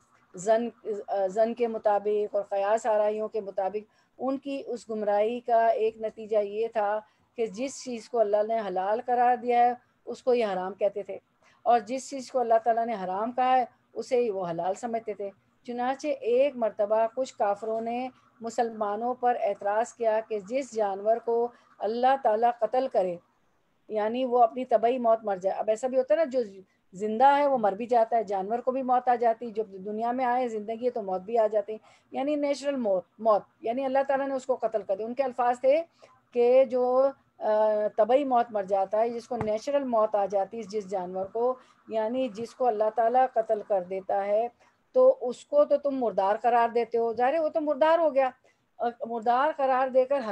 زن کے مطابق اور قیاس آرائیوں کے مطابق. ان کی اس گمراہی کا ایک نتیجہ یہ تھا کہ جس چیز کو اللہ نے حلال قرار دیا ہے اس کو یہ حرام کہتے تھے, اور جس چیز کو اللہ تعالیٰ نے حرام کہا ہے اسے وہ حلال سمجھتے تھے. چنانچہ ایک مرتبہ کچھ کافروں نے مسلمانوں پر اعتراض کیا کہ جس جانور کو اللہ تعالیٰ قتل کرے, یعنی وہ اپنی طبعی موت مر جائے. اب ایسا بھی ہوتا ہے نا, جو زندہ ہے وہ مر بھی جاتا ہے, جانور کو بھی موت آ جاتی, جب دنیا میں آئے زندگی ہے تو موت بھی آ جاتی, یعنی نیچرل موت, یعنی اللہ تعالیٰ نے اس کو قتل کر دیا. ان کے الفاظ تھے کہ جو طبعی موت مر جاتا ہے, جس کو نیچرل موت آ جاتی ہے جس جانور کو, یعنی جس کو اللہ تعالیٰ قتل کر دیتا ہے تو اس کو تو تم مردار قرار دیتے ہو. ظاہر ہے وہ تو مردار ہو گیا, مردار قرار دے کر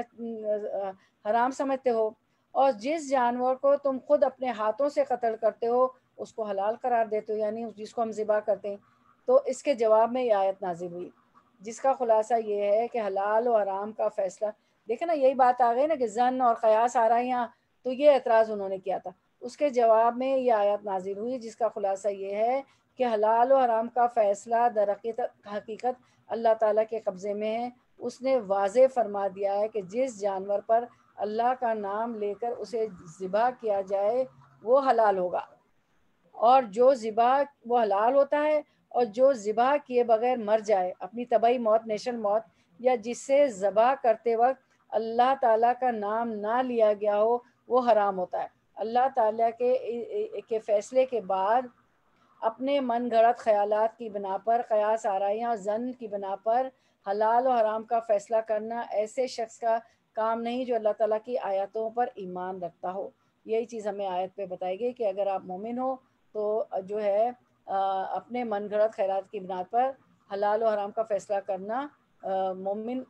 حرام سمجھتے ہو, اور جس جانور کو تم خود اپنے ہاتھوں سے قتل کرتے ہو اس کو حلال قرار دیتے ہو, یعنی جس کو ہم ذبح کرتے ہیں. تو اس کے جواب میں یہ آیت نازل ہوئی جس کا خلاصہ یہ ہے کہ حلال و حرام کا فیصلہ. دیکھیں نا یہی بات آ گئی نا کہ زن اور قیاس آ رہا ہے یہاں, تو یہ اعتراض انہوں نے کیا تھا. اس کے جواب میں یہ آیت نازل ہوئی جس کا خلاصہ یہ ہے کہ حلال و حرام کا فیصلہ در حقیقت اللہ تعالیٰ کے قبضے میں ہے. اس نے واضح فرما دیا ہے کہ جس جانور پر اللہ کا نام لے کر اسے ذبح کیا جائے وہ حلال ہوگا, اور جو ذبح وہ حلال ہوتا ہے, اور جو ذبح کیے بغیر مر جائے اپنی طبعی موت نیچرل موت, یا جس سے ذبح کرتے وقت اللہ تعالیٰ کا نام نہ لیا گیا ہو وہ حرام ہوتا ہے. اللہ تعالیٰ کے فیصلے کے بعد اپنے من گھڑت خیالات کی بنا پر, قیاس آرائیاں زن کی بنا پر حلال و حرام کا فیصلہ کرنا ایسے شخص کا کام نہیں جو اللہ تعالیٰ کی آیاتوں پر ایمان رکھتا ہو. یہی چیز ہمیں آیت پہ بتائی گئی کہ اگر آپ مومن ہو تو جو ہے اپنے من گھڑت خیالات کی بنا پر حلال و حرام کا فیصلہ کرنا مومن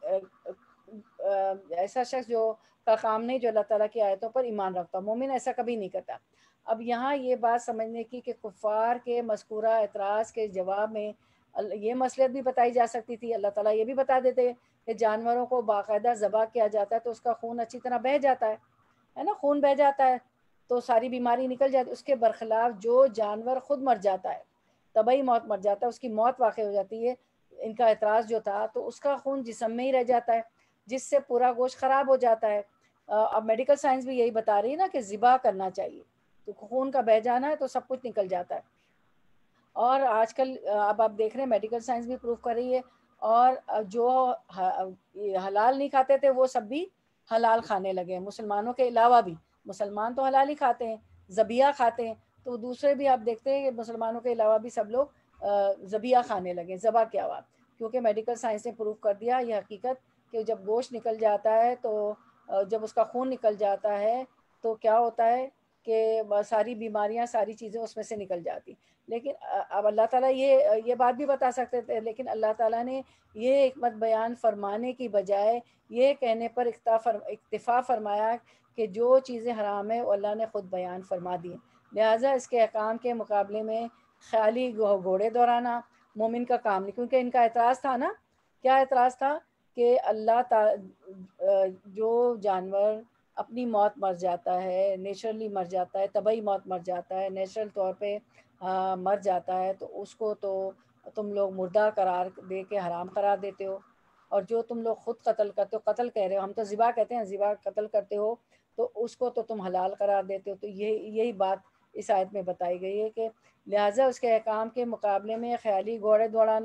ایسا شخص جو کا کام نہیں جو اللہ تعالیٰ کی آیتوں پر ایمان رکھتا. مومن ایسا کبھی نہیں کرتا. اب یہاں یہ بات سمجھنے کی کہ کفار کے مذکورہ اعتراض کے جواب میں یہ مصلحت بھی بتائی جا سکتی تھی. اللہ تعالیٰ یہ بھی بتا دیتے کہ جانوروں کو باقاعدہ ذبح کیا جاتا ہے تو اس کا خون اچھی طرح بہہ جاتا ہے نا, خون بہہ جاتا ہے تو ساری بیماری نکل جاتی. اس کے برخلاف جو جانور خود مر جاتا ہے, طبعی موت مر جاتا ہے, اس کی موت واقع ہو جاتی ہے, ان کا اعتراض جو تھا, تو اس کا خون جسم میں ہی رہ جاتا ہے جس سے پورا گوشت خراب ہو جاتا ہے. اب میڈیکل سائنس بھی یہی بتا رہی ہے نا کہ ذبح کرنا چاہیے, تو خون کا بہہ جانا ہے تو سب کچھ نکل جاتا ہے. اور آج کل اب آپ دیکھ رہے ہیں میڈیکل سائنس بھی پروف کر رہی ہے, اور جو حلال نہیں کھاتے تھے وہ سب بھی حلال کھانے لگے ہیں, مسلمانوں کے علاوہ بھی. مسلمان تو حلال ہی کھاتے ہیں, ذبیحہ کھاتے ہیں, تو دوسرے بھی آپ دیکھتے ہیں کہ مسلمانوں کے علاوہ بھی سب لوگ ذبیحہ کھانے لگے, ذبح کیا ہوا, کیونکہ میڈیکل سائنس نے پروف کر دیا یہ حقیقت کہ جب گوشت نکل جاتا ہے تو جب اس کا خون نکل جاتا ہے تو کیا ہوتا ہے کہ ساری بیماریاں ساری چیزیں اس میں سے نکل جاتی. لیکن اب اللہ تعالیٰ یہ بات بھی بتا سکتے تھے, لیکن اللہ تعالیٰ نے یہ حکمت بیان فرمانے کی بجائے یہ کہنے پر اکتفا فرمایا کہ جو چیزیں حرام ہیں وہ اللہ نے خود بیان فرما دی. لہٰذا اس کے احکام کے مقابلے میں خیالی گھوڑے دوڑانا مومن کا کام نہیں, کیونکہ ان کا اعتراض تھا نا, کیا اعتراض تھا کہ اللہ تعالی جو جانور اپنی موت مر جاتا ہے, نیچرلی مر جاتا ہے, طبعی موت مر جاتا ہے, نیچرل طور پہ مر جاتا ہے, تو اس کو تو تم لوگ مردہ قرار دے کے حرام قرار دیتے ہو, اور جو تم لوگ خود قتل کرتے ہو, قتل کہہ رہے ہو, ہم تو ذبح کہتے ہیں, ذبح قتل کرتے ہو, تو اس کو تو تم حلال قرار دیتے ہو. تو یہی بات اس آیت میں بتائی گئی ہے کہ لہٰذا اس کے احکام کے مقابلے میں خیالی گھوڑے دوڑانا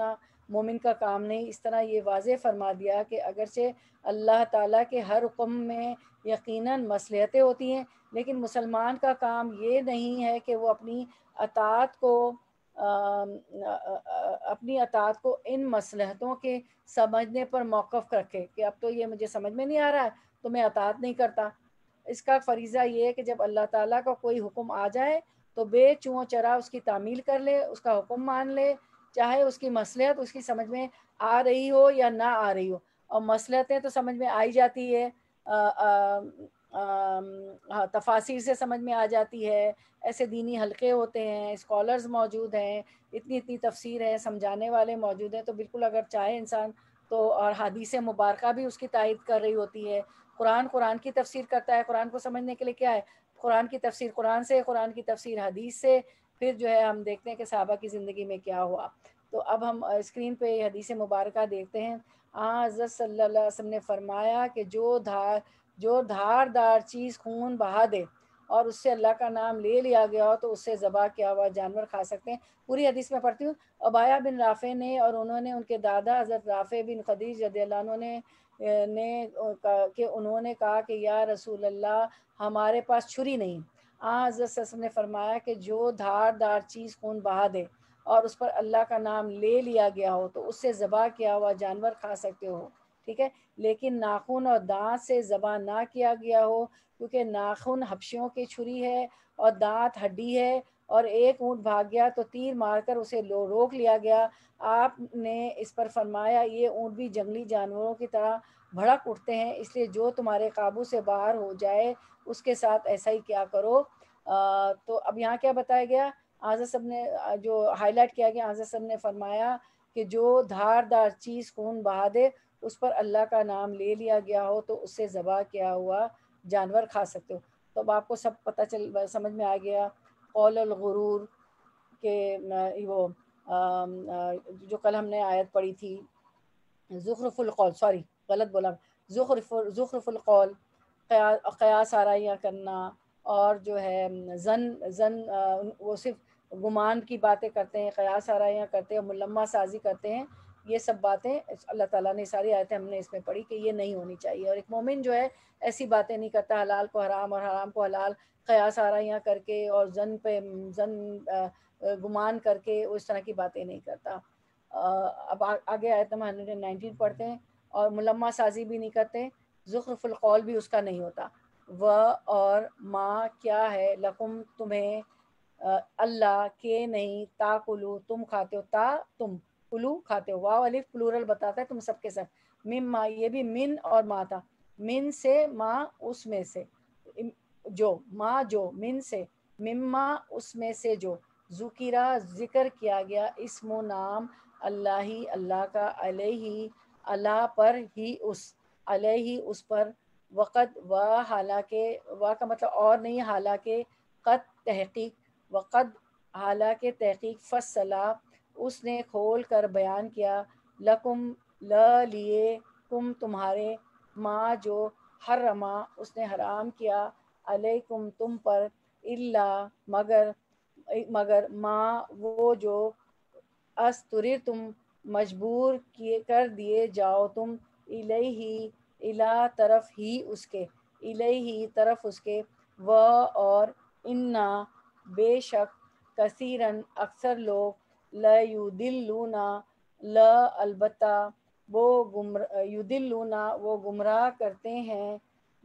مومن کا کام نہیں۔ اس طرح یہ واضح فرما دیا کہ اگرچہ اللہ تعالیٰ کے ہر حکم میں یقیناً مصلحتیں ہوتی ہیں، لیکن مسلمان کا کام یہ نہیں ہے کہ وہ اطاعت کو اپنی اطاعت کو ان مصلحتوں کے سمجھنے پر موقف رکھے کہ اب تو یہ مجھے سمجھ میں نہیں آ رہا ہے تو میں اطاعت نہیں کرتا۔ اس کا فریضہ یہ ہے کہ جب اللہ تعالیٰ کا کوئی حکم آ جائے تو بے چوں چرا اس کی تعمیل کر لے، اس کا حکم مان لے، چاہے اس کی مصلحت اس کی سمجھ میں آ رہی ہو یا نہ آ رہی ہو۔ اور مصلحتیں تو سمجھ میں آئی جاتی ہے، تفاسیر سے سمجھ میں آ جاتی ہے، ایسے دینی حلقے ہوتے ہیں، اسکالرز موجود ہیں، اتنی تفسیر ہے، سمجھانے والے موجود ہیں، تو بالکل اگر چاہے انسان تو، اور حدیث مبارکہ بھی اس کی تائید کر رہی ہوتی ہے، قرآن کی تفسیر کرتا ہے۔ قرآن کو سمجھنے کے لیے کیا ہے؟ قرآن کی تفسیر قرآن سے، قرآن کی تفسیر حدیث سے، پھر جو ہے ہم دیکھتے ہیں کہ صحابہ کی زندگی میں کیا ہوا۔ تو اب ہم اسکرین پہ حدیث مبارکہ دیکھتے ہیں۔ حضرت صلی اللہ علیہ وسلم نے فرمایا کہ جو دھار دار چیز خون بہا دے اور اس سے اللہ کا نام لے لیا گیا ہو تو اس سے ذبح کیا ہوا جانور کھا سکتے ہیں۔ پوری حدیث میں پڑھتی ہوں۔ ابایا بن رافع نے اور انہوں نے ان کے دادا حضرت رافع بن خدیج رضی اللہ عنہ انہوں نے کہا کہ یا رسول اللہ ہمارے پاس چھری نہیں۔ حضرت صلی اللہ علیہ وسلم نے فرمایا کہ جو دھار دار چیز خون بہا دے اور اس پر اللہ کا نام لے لیا گیا ہو تو اس سے ذبح کیا ہوا جانور کھا سکتے ہو، ٹھیک ہے، لیکن ناخن اور دانت سے ذبح نہ کیا گیا ہو، کیونکہ ناخن حبشیوں کی چھری ہے اور دانت ہڈی ہے، اور ایک اونٹ بھاگ گیا تو تیر مار کر اسے روک لیا گیا۔ آپ نے اس پر فرمایا یہ اونٹ بھی جنگلی جانوروں کی طرح بھڑک اٹھتے ہیں، اس لیے جو تمہارے قابو سے باہر ہو جائے اس کے ساتھ ایسا ہی کیا کرو۔ تو اب یہاں کیا بتایا گیا؟ حضرت صاحب نے جو ہائی لائٹ کیا گیا، حضرت صاحب نے فرمایا کہ جو دھار دار چیز خون بہا دے اس پر اللہ کا نام لے لیا گیا ہو تو اس سے ذبح کیا ہوا جانور کھا سکتے ہو۔ تو اب آپ کو سب سمجھ میں آ گیا۔ قول الغرور کہ وہ جو کل ہم نے آیت پڑھی تھی، زخرف القول، سوری غلط بولا، زخرف القول، قیاس آرائیاں کرنا، اور جو ہے زن وہ صرف گمان کی باتیں کرتے ہیں، قیاس آرائیاں کرتے ہیں، ملمہ سازی کرتے ہیں، یہ سب باتیں اللہ تعالیٰ نے ساری آیتیں ہم نے اس میں پڑھی کہ یہ نہیں ہونی چاہیے۔ اور ایک مومن جو ہے ایسی باتیں نہیں کرتا، حلال کو حرام اور حرام کو حلال قیاس آرائیاں کر کے اور گمان کر کے اس طرح کی باتیں نہیں کرتا۔ اب آگے آیت نمبر 119 پڑھتے ہیں۔ اور ملمہ سازی بھی نہیں کرتے، زخرف القول بھی اس کا نہیں ہوتا۔ و اور ما کیا ہے، لکم تمہیں، اللہ کے نہیں، تاکلو تم کھاتے ہو، تم کلو کھاتے ہو، واو الف پلورل بتاتا ہے تم سب کے سب، مما یہ بھی من اور ما تھا، من سے ما اس میں سے، جو ما جو من سے، مما اس میں سے جو، ذکرہ ذکر کیا گیا، اسم و نام اللہ اللہ کا، علیہ اللہ پر ہی، علیہ اس پر، وقت و حالانکہ، و کا مطلب اور نہیں، حالانکہ، قد تحقیق، وقد حالانکہ تحقیق، فصلا اس نے کھول کر بیان کیا، لکم لیے، کم تمہارے، ما جو حرما اس نے حرام کیا، علیکم تم پر، اللہ مگر ما وہ جو استرر تم مجبور کر دیے جاؤ تم، الیہ الا طرف ہی اس کے، الیہ طرف اس کے، و اور انا بے شک، کثیرن اکثر لوگ، لیضلون البتہ وہ یضلون وہ گمراہ کرتے ہیں،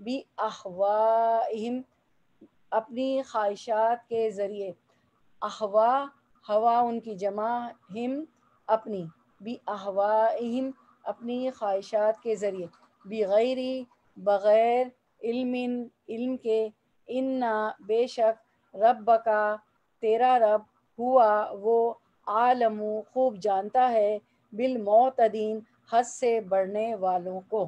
باہواہم اپنی خواہشات کے ذریعے، احوا ہوا ان کی جمع، ہم اپنی، باہواہم اپنی خواہشات کے ذریعے، بغیر بغیر علم کے، انا بے شک، ربکا تیرا رب، ہوا وہ، عالم خوب جانتا ہے، بالمعتدین حد سے بڑھنے والوں کو۔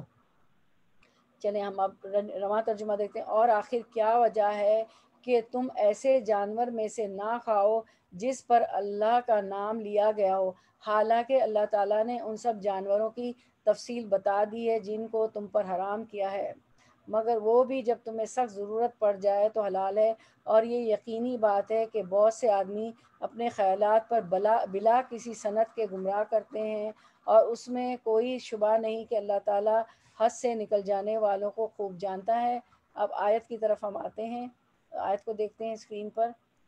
چلیں ہم اب رواں ترجمہ دیکھتے ہیں۔ اور آخر کیا وجہ ہے کہ تم ایسے جانور میں سے نہ کھاؤ جس پر اللہ کا نام لیا گیا ہو، حالانکہ اللہ تعالیٰ نے ان سب جانوروں کی تفصیل بتا دی ہے جن کو تم پر حرام کیا ہے، مگر وہ بھی جب تمہیں سخت ضرورت پڑ جائے تو حلال ہے، اور یہ یقینی بات ہے کہ بہت سے آدمی اپنے خیالات پر بلا کسی سند کے گمراہ کرتے ہیں، اور اس میں کوئی شبہ نہیں کہ اللہ تعالیٰ حد سے نکل جانے والوں کو خوب جانتا ہے۔ اب آیت کی طرف ہم آتے ہیں، آیت کو دیکھتے ہیں اسکرین پر۔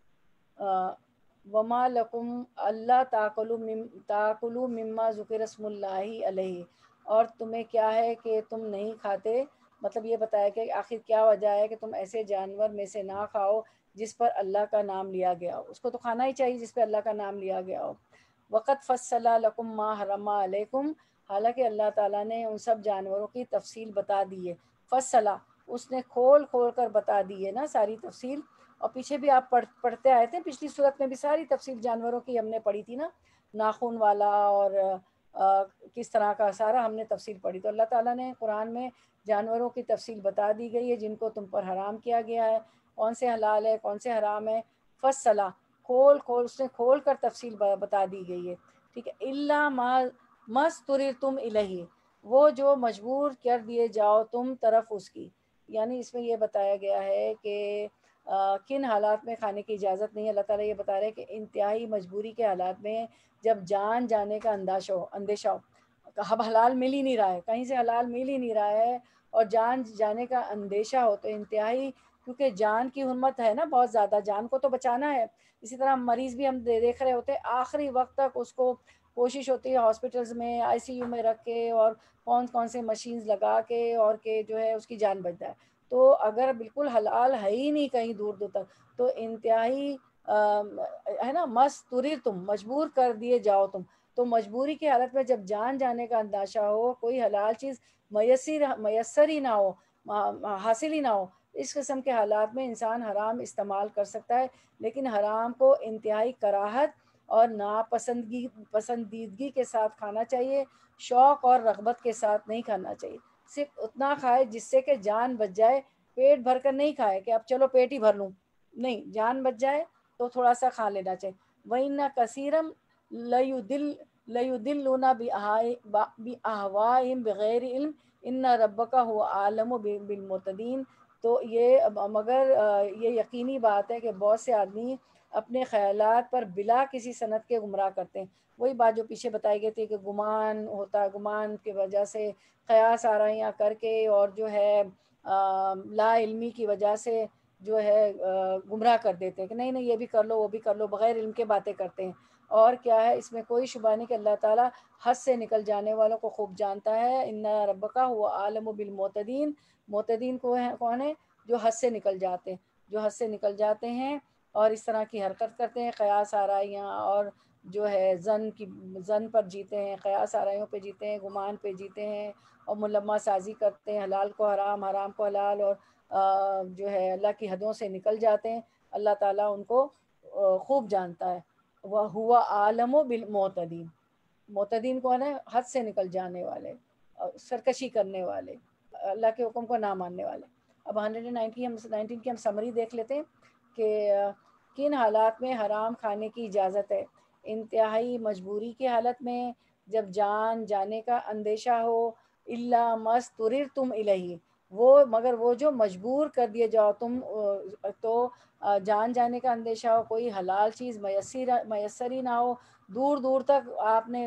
وما لکم اللہ تاکلوا مما ذکر اسم اللہ علیہ، اور تمہیں کیا ہے کہ تم نہیں کھاتے، مطلب یہ بتایا کہ آخر کیا وجہ ہے کہ تم ایسے جانور میں سے نہ کھاؤ جس پر اللہ کا نام لیا گیا ہو۔ اس کو تو کھانا ہی چاہیے جس پہ اللہ کا نام لیا گیا ہو۔ وقت فصل لکم ما حرم علیکم، حالانکہ اللہ تعالیٰ نے ان سب جانوروں کی تفصیل بتا دی ہے۔ فصلہ، اس نے کھول کھول کر بتا دی ہے نا ساری تفصیل، اور پیچھے بھی آپ پڑھتے آئے تھے، پچھلی صورت میں بھی ساری تفصیل جانوروں کی ہم نے پڑھی تھی نا، ناخن والا اور کس طرح کا سارا ہم نے تفصیل پڑھی۔ تو اللہ تعالیٰ نے قرآن میں جانوروں کی تفصیل بتا دی گئی ہے جن کو تم پر حرام کیا گیا ہے، کون سے حلال ہے کون سے حرام ہے۔ فصلہ، اس نے کھول کر تفصیل بتا دی گئی ہے، ٹھیک ہے۔ الا ما مسترتم الیہ، وہ جو مجبور کر دیے جاؤ تم طرف اس کی، یعنی اس میں یہ بتایا گیا ہے کہ کن حالات میں کھانے کی اجازت نہیں ہے۔ اللہ تعالیٰ یہ بتا رہے ہیں کہ انتہائی مجبوری کے حالات میں، جب جان جانے کا اندیشہ ہو، اب حلال مل ہی نہیں رہا ہے، کہیں سے حلال مل ہی نہیں رہا ہے، اور جان جانے کا اندیشہ ہو، تو انتہائی، کیونکہ جان کی حرمت ہے نا بہت زیادہ، جان کو تو بچانا ہے۔ اسی طرح مریض بھی ہم دیکھ رہے ہوتے ہیں، آخری وقت تک اس کو کوشش ہوتی ہے ہاسپٹلز میں آئی سی یو میں رکھ کے اور کون سے مشینز لگا کے، اور کہ جو ہے اس کی جان بچ جائے۔ تو اگر بالکل حلال ہے ہی نہیں کہیں دور دور تک، تو انتہائی ہے نا، تم مجبور کر دیے جاؤ تم، تو مجبوری کی حالت میں جب جان جانے کا اندیشہ ہو، کوئی حلال چیز میسر ہی نہ ہو، حاصل ہی نہ ہو، اس قسم کے حالات میں انسان حرام استعمال کر سکتا ہے، لیکن حرام کو انتہائی کراہت اور پسندیدگی کے ساتھ کھانا چاہیے، شوق اور رغبت کے ساتھ نہیں کھانا چاہیے۔ صرف اتنا کھائے جس سے کہ جان بچ جائے، پیٹ بھر کر نہیں کھائے کہ اب چلو پیٹ ہی بھر لوں، نہیں، جان بچ جائے تو تھوڑا سا کھا لینا چاہیے۔ وَإِنَّ كَثِيرًا لَيُضِلُّونَ بِأَهْوَائِهِمْ بِغَيْرِ عِلْمٍ إِنَّ رَبَّكَ هُوَ أَعْلَمُ بِالْمُعْتَدِينَ۔ تو مگر یہ یقینی بات ہے کہ بہت سے آدمی اپنے خیالات پر بلا کسی سند کے گمراہ کرتے ہیں۔ وہی بات جو پیچھے بتائی گئی تھی کہ گمان ہوتا ہے، گمان کی وجہ سے قیاس آرائیاں کر کے، اور جو ہے لا علمی کی وجہ سے جو ہے گمراہ کر دیتے ہیں کہ نہیں یہ بھی کر لو وہ بھی کر لو، بغیر علم کے باتیں کرتے ہیں۔ اور کیا ہے، اس میں کوئی شبہ نہیں کہ اللہ تعالیٰ حد سے نکل جانے والوں کو خوب جانتا ہے۔ ان ربک هو عالم بالمعتدین، معتدین کون ہے؟ جو حد سے نکل جاتے ہیں، جو حد سے نکل جاتے ہیں اور اس طرح کی حرکت کرتے ہیں، قیاس آرائیاں، اور جو ہے زن پر جیتے ہیں، قیاس آرائیوں پہ جیتے ہیں، گمان پہ جیتے ہیں، اور ملمہ سازی کرتے ہیں، حلال کو حرام، حرام کو حلال، اور جو ہے اللہ کی حدوں سے نکل جاتے ہیں۔ اللہ تعالیٰ ان کو خوب جانتا ہے۔ وَهُوَ عَالَمُ بِالْمُعْتَدِينَ، معتدین کون ہے؟ حد سے نکل جانے والے، سرکشی کرنے والے، اللہ کے حکم کو نہ ماننے والے۔ اب 119 کی ہم سمری دیکھ لیتے ہیں کہ کن حالات میں حرام کھانے کی اجازت ہے۔ انتہائی مجبوری کی حالت میں، جب جان جانے کا اندیشہ ہو، الا مستررتم الیہ، مگر وہ جو مجبور کر دیے جاؤ تم، تو جان جانے کا اندیشہ ہو، کوئی حلال چیز میسر ہی نہ ہو، دور دور تک آپ نے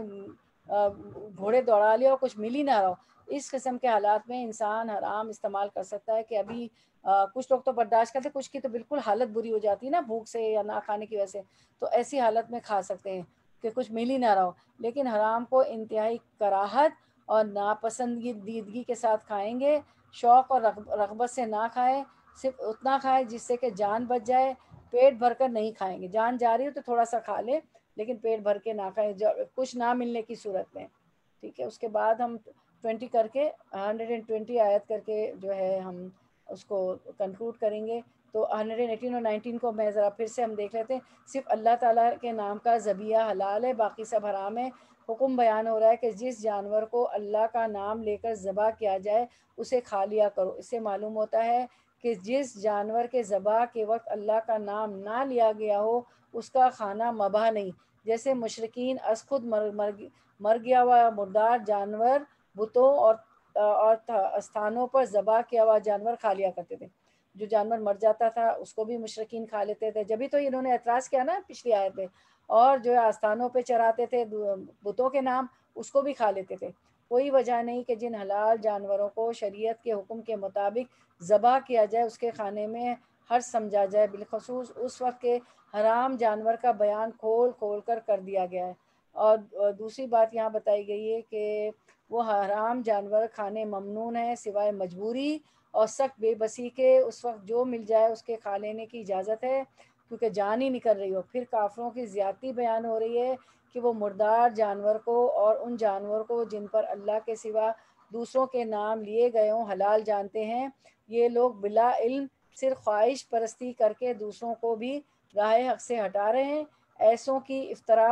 گھوڑے دوڑا لیا اور کچھ مل ہی نہ رہا ہو، اس قسم کے حالات میں انسان حرام استعمال کر سکتا ہے۔ کہ ابھی کچھ لوگ تو برداشت کرتے، کچھ کی تو بالکل حالت بری ہو جاتی ہے نا بھوک سے یا نہ کھانے کی وجہ سے، تو ایسی حالت میں کھا سکتے ہیں کہ کچھ مل ہی نہ رہا ہو، لیکن حرام کو انتہائی کراہت اور ناپسندیدگی کے ساتھ کھائیں گے، شوق اور رغبت سے نہ کھائیں، صرف اتنا کھائیں جس سے کہ جان بچ جائے، پیٹ بھر کر نہیں کھائیں گے، جان جا رہی ہو تو تھوڑا سا کھا لیں لیکن پیٹ بھر کے نہ کھائیں کچھ نہ ملنے کی صورت میں، ٹھیک ہے۔ اس کے بعد ہم 20 کر کے 120 آیت کر کے جو ہے ہم اس کو کنکلوڈ کریں گے۔ تو 118 اور 19 کو میں ذرا پھر سے ہم دیکھ لیتے ہیں۔ صرف اللہ تعالیٰ کے نام کا ذبیحہ حلال ہے، باقی سب حرام ہے۔ حکم بیان ہو رہا ہے کہ جس جانور کو اللہ کا نام لے کر ذبح کیا جائے اسے کھا لیا کرو۔ اس سے معلوم ہوتا ہے کہ جس جانور کے ذبح کے وقت اللہ کا نام نہ لیا گیا ہو اس کا کھانا مباح نہیں، جیسے مشرکین از خود مر گیا ہوا مردار جانور بتوں اور استھانوں پر ذبح کیا ہوا جانور کھا لیا کرتے تھے. جو جانور مر جاتا تھا اس کو بھی مشرکین کھا لیتے تھے. جبھی تو انہوں نے اعتراض کیا نا پچھلی آیت میں. اور جو ہے آستانوں پہ چراتے تھے بتوں کے نام, اس کو بھی کھا لیتے تھے. کوئی وجہ نہیں کہ جن حلال جانوروں کو شریعت کے حکم کے مطابق ذبح کیا جائے اس کے کھانے میں حرج سمجھا جائے, بالخصوص اس وقت کے حرام جانور کا بیان کھول کھول کر دیا گیا ہے. اور دوسری بات یہاں بتائی گئی ہے کہ وہ حرام جانور کھانے ممنون ہیں سوائے مجبوری اور سخت بے بسی کے. اس وقت جو مل جائے اس کے کھا لینے کی اجازت ہے کیونکہ جان ہی نکل رہی ہو. پھر کافروں کی زیادتی بیان ہو رہی ہے کہ وہ مردار جانور کو اور ان جانور کو جن پر اللہ کے سوا دوسروں کے نام لیے گئے ہوں حلال جانتے ہیں. یہ لوگ بلا علم صرف خواہش پرستی کر کے دوسروں کو بھی راہ حق سے ہٹا رہے ہیں. ایسوں کی افطرا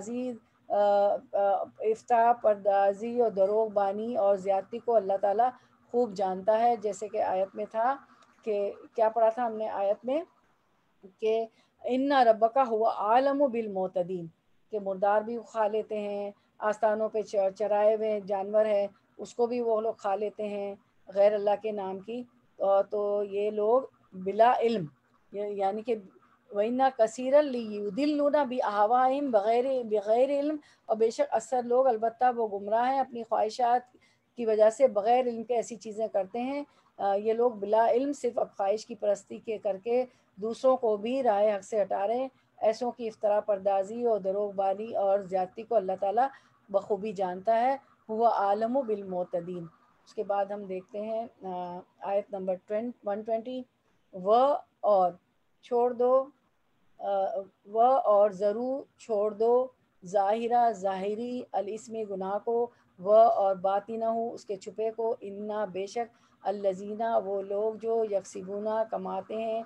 پردازی اور دروغ بانی اور زیادتی کو اللہ تعالیٰ خوب جانتا ہے. جیسے کہ آیت میں تھا کہ کیا پڑھا تھا ہم نے آیت میں کہ ان ربک هو عالم بالمعتدین, کہ مردار بھی کھا لیتے ہیں, آستانوں پہ چرائے ہوئے جانور ہے اس کو بھی وہ لوگ کھا لیتے ہیں غیر اللہ کے نام کی. تو یہ لوگ بلا علم یعنی کہ وَإِنَّ كَثِيرًا لِيُضِلُّونَ بِأَهْوَائِهِمْ بغیر علم, اور بے شک اکثر لوگ البتہ وہ گمراہ ہیں اپنی خواہشات کی وجہ سے بغیر علم کے ایسی چیزیں کرتے ہیں. یہ لوگ بلا علم صرف اب خواہش کی پرستی کے کر کے دوسروں کو بھی راہ حق سے ہٹا رہے ہیں. ایسوں کی افطرا پردازی اور دروغ بانی اور زیادتی کو اللہ تعالیٰ بخوبی جانتا ہے. وہ عالم بالمعتدین. اس کے بعد ہم دیکھتے ہیں آیت نمبر 120. و اور چھوڑ دو و اور ضرور چھوڑ دو ظاہرہ ظاہری الاسم گناہ کو, و اور باطنہ اس کے چھپے کو, انا بے شک الذین وہ لوگ جو یکسبون کماتے ہیں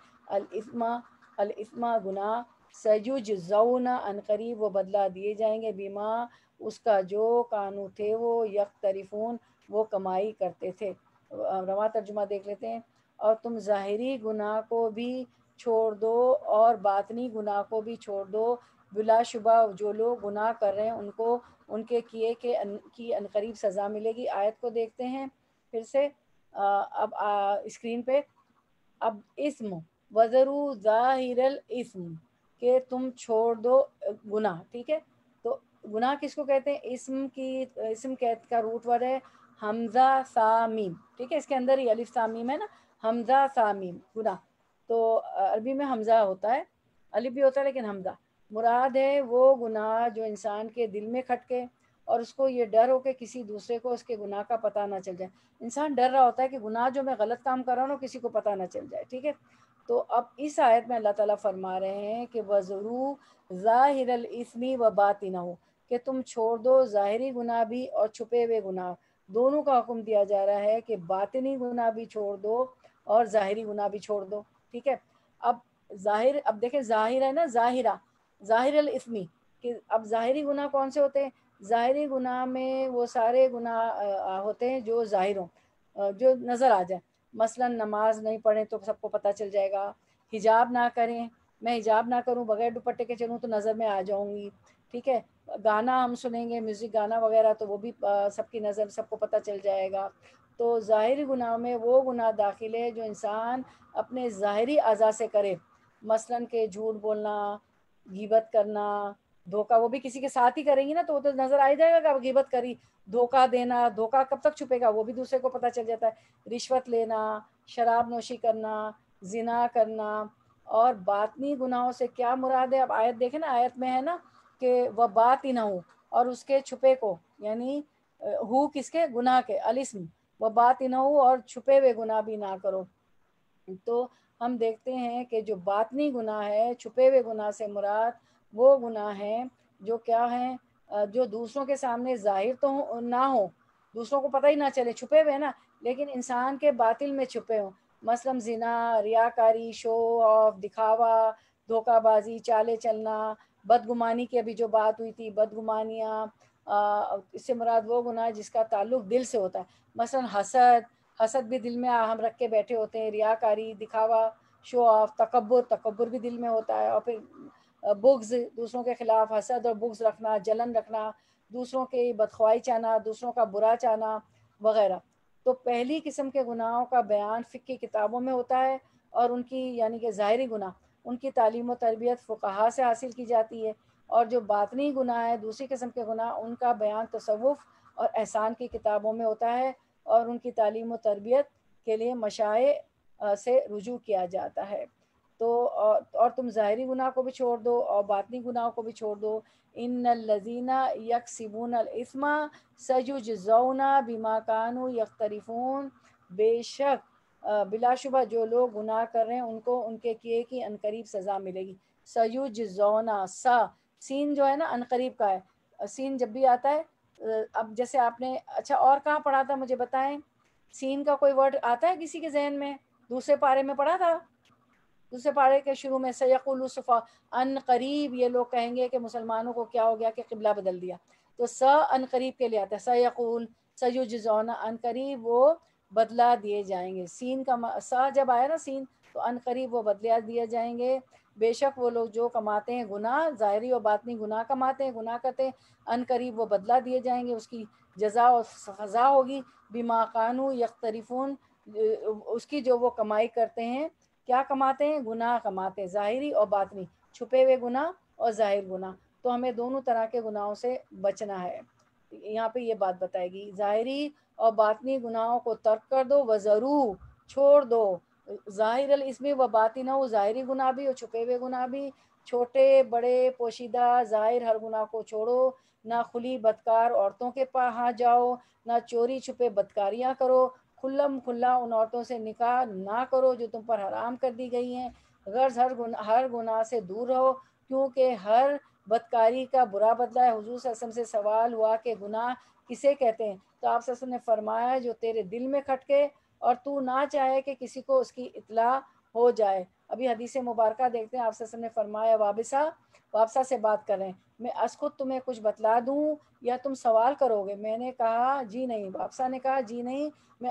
الاسم گناہ, سیجزون ان قریب وہ بدلہ دیے جائیں گے, بیما اس کا جو کانو تھے وہ یقترفون وہ کمائی کرتے تھے. رواں ترجمہ دیکھ لیتے ہیں. اور تم ظاہری گناہ کو بھی چھوڑ دو اور باطنی گناہ کو بھی چھوڑ دو, بلا شبہ جو لوگ گناہ کر رہے ہیں ان کو ان کے کیے کی عنقریب سزا ملے گی. آیت کو دیکھتے ہیں پھر سے اب اسکرین پہ. اب اسم وذرو ظاہر الاسم, کہ تم چھوڑ دو گناہ. ٹھیک ہے, تو گناہ کس کو کہتے ہیں؟ اسم کا روٹ ورڈ ہے حمزہ سا میم. ٹھیک ہے, اس کے اندر ہی الف سا میم ہے نا, حمزہ سا میم گناہ. تو عربی میں حمزہ ہوتا ہے, الف بھی ہوتا ہے لیکن حمزہ مراد ہے وہ گناہ جو انسان کے دل میں کھٹکے اور اس کو یہ ڈر ہو کہ کسی دوسرے کو اس کے گناہ کا پتہ نہ چل جائے. انسان ڈر رہا ہوتا ہے کہ گناہ جو میں غلط کام کر رہا ہوں نا کسی کو پتہ نہ چل جائے. ٹھیک ہے, تو اب اس آیت میں اللہ تعالیٰ فرما رہے ہیں کہ وَذَرُوا ظَاهِرَ الْإِثْمِ وَبَاطِنَهُ, کہ تم چھوڑ دو ظاہری گناہ بھی اور چھپے ہوئے گناہ, دونوں کا حکم دیا جا رہا ہے کہ باطنی گناہ بھی چھوڑ دو اور ظاہری گناہ بھی چھوڑ دو. ٹھیک ہے, اب دیکھیں ظاہر ہے نا, ظاہر الاسمی, کہ اب ظاہری گناہ کون سے ہوتے ہیں؟ ظاہری گناہ میں وہ سارے گناہ ہوتے ہیں جو ظاہر ہوں, جو نظر آ جائیں. مثلا نماز نہیں پڑھیں تو سب کو پتہ چل جائے گا, حجاب نہ کریں, میں حجاب نہ کروں بغیر دوپٹے کے چلوں تو نظر میں آ جاؤں گی. ٹھیک ہے, گانا ہم سنیں گے میوزک گانا وغیرہ تو وہ بھی سب کی نظر سب کو پتہ چل جائے گا. تو ظاہری گناہ میں وہ گناہ داخل ہے جو انسان اپنے ظاہری اعضاء سے کرے, مثلا کہ جھوٹ بولنا, غیبت کرنا, دھوکہ, وہ بھی کسی کے ساتھ ہی کریں گی نا تو وہ تو نظر آ جائے گا کہ اب غیبت کری. دھوکہ دینا, دھوکہ کب تک چھپے گا, وہ بھی دوسرے کو پتہ چل جاتا ہے. رشوت لینا, شراب نوشی کرنا, زنا کرنا. اور باطنی گناہوں سے کیا مراد ہے؟ اب آیت دیکھیں نا, آیت میں ہے نا کہ وَبَاطِنَهُ, اور اس کے چھپے کو, یعنی ہو کس کے؟ گناہ کے, الاسم وَبَاطِنَهُ, اور چھپے ہوئے گناہ بھی نہ کرو. تو ہم دیکھتے ہیں کہ جو باطنی گناہ ہے, چھپے ہوئے گناہ سے مراد وہ گناہ ہیں جو کیا ہیں, جو دوسروں کے سامنے ظاہر تو نہ ہو, دوسروں کو پتہ ہی نہ چلے, چھپے ہوئے نا, لیکن انسان کے باطن میں چھپے ہوں. مثلا زنا, ریاکاری, شو آف, دکھاوا, دھوکہ بازی, چالے چلنا, بدگمانی کی ابھی جو بات ہوئی تھی, بدگمانیاں, اس سے مراد وہ گناہ جس کا تعلق دل سے ہوتا ہے. مثلا حسد بھی دل میں ہم رکھ کے بیٹھے ہوتے ہیں, ریاکاری, دکھاوا, شو آف, تکبر بھی دل میں ہوتا ہے. اور پھر بغض, دوسروں کے خلاف حسد اور بغض رکھنا, جلن رکھنا, دوسروں کی بدخواہی چاہنا, دوسروں کا برا چاہنا وغیرہ. تو پہلی قسم کے گناہوں کا بیان فقہ کی کتابوں میں ہوتا ہے، اور ان کی یعنی کہ ظاہری گناہ ان کی تعلیم و تربیت فقہا سے حاصل کی جاتی ہے، اور جو باطنی گناہ ہے دوسری قسم کے گناہ ان کا بیان تصوف اور احسان کی کتابوں میں ہوتا ہے، اور ان کی تعلیم و تربیت کے لیے مشائخ سے رجوع کیا جاتا ہے۔ تو اور تم ظاہری گناہ کو بھی چھوڑ دو اور باطنی گناہ کو بھی چھوڑ دو۔ ان الذین یکسبون الاثم سیجزون بما کانوا یقترفون، بے شک بلا شبہ جو لوگ گناہ کر رہے ہیں ان کو ان کے کیے کی عنقریب سزا ملے گی۔ سیجزون، سین جو ہے نا عنقریب کا ہے، سین جب بھی آتا ہے اب جیسے آپ نے اچھا اور کہاں پڑھا تھا مجھے بتائیں، سین کا کوئی ورڈ آتا ہے کسی کے ذہن میں؟ دوسرے پارے میں پڑھا تھا، دوسرے پارے کے شروع میں سیقول صفا، ان قریب یہ لوگ کہیں گے کہ مسلمانوں کو کیا ہو گیا کہ قبلہ بدل دیا، تو ان قریب کے لیے آتا ہے سیقول سیجزون، ان قریب وہ بدلہ دیے جائیں گے۔ سین کا جب آیا نا سین تو ان قریب وہ بدلہ دیے جائیں گے، بے شک وہ لوگ جو کماتے ہیں گناہ، ظاہری اور باطنی گناہ کماتے ہیں، گناہ کرتے ہیں، ان قریب وہ بدلہ دیے جائیں گے، اس کی جزا اور سزا ہوگی، بما کانوا یقترفون، اس کی جو وہ کمائی کرتے ہیں۔ کیا کماتے ہیں؟ گناہ کماتے ہیں، ظاہری اور باطنی، چھپے ہوئے گناہ اور ظاہر گناہ، تو ہمیں دونوں طرح کے گناہوں سے بچنا ہے۔ یہاں پہ یہ بات بتائے گی، ظاہری اور باطنی گناہوں کو ترک کر دو، وضرور چھوڑ دو، ظاہر الاسم و باطنہ، ظاہری گناہ بھی اور چھپے ہوئے گناہ بھی، چھوٹے بڑے پوشیدہ ظاہر ہر گناہ کو چھوڑو، نہ کھلی بدکار عورتوں کے ہاں جاؤ، نہ چوری چھپے بدکاریاں کرو، کھلم کھلا ان عورتوں سے نکاح نہ کرو جو تم پر حرام کر دی گئی ہیں، غرض ہر گناہ سے دور رہو، کیونکہ ہر بدکاری کا برا بدلہ ہے۔ حضور صلی اللہ علیہ وسلم سے سوال ہوا کہ گناہ کسے کہتے ہیں، تو آپ صلی اللہ علیہ وسلم نے فرمایا جو تیرے دل میں کھٹکے اور تو نہ چاہے کہ کسی کو اس کی اطلاع ہو جائے۔ ابھی حدیث مبارکہ دیکھتے ہیں، آپ صلی اللہ علیہ وسلم نے فرمایا وابسہ سے بات کر رہے ہیں، میں اسکت تمہیں کچھ بتلا دوں یا تم سوال کرو گے؟ میں نے کہا جی نہیں، وابسہ نے کہا جی نہیں، میں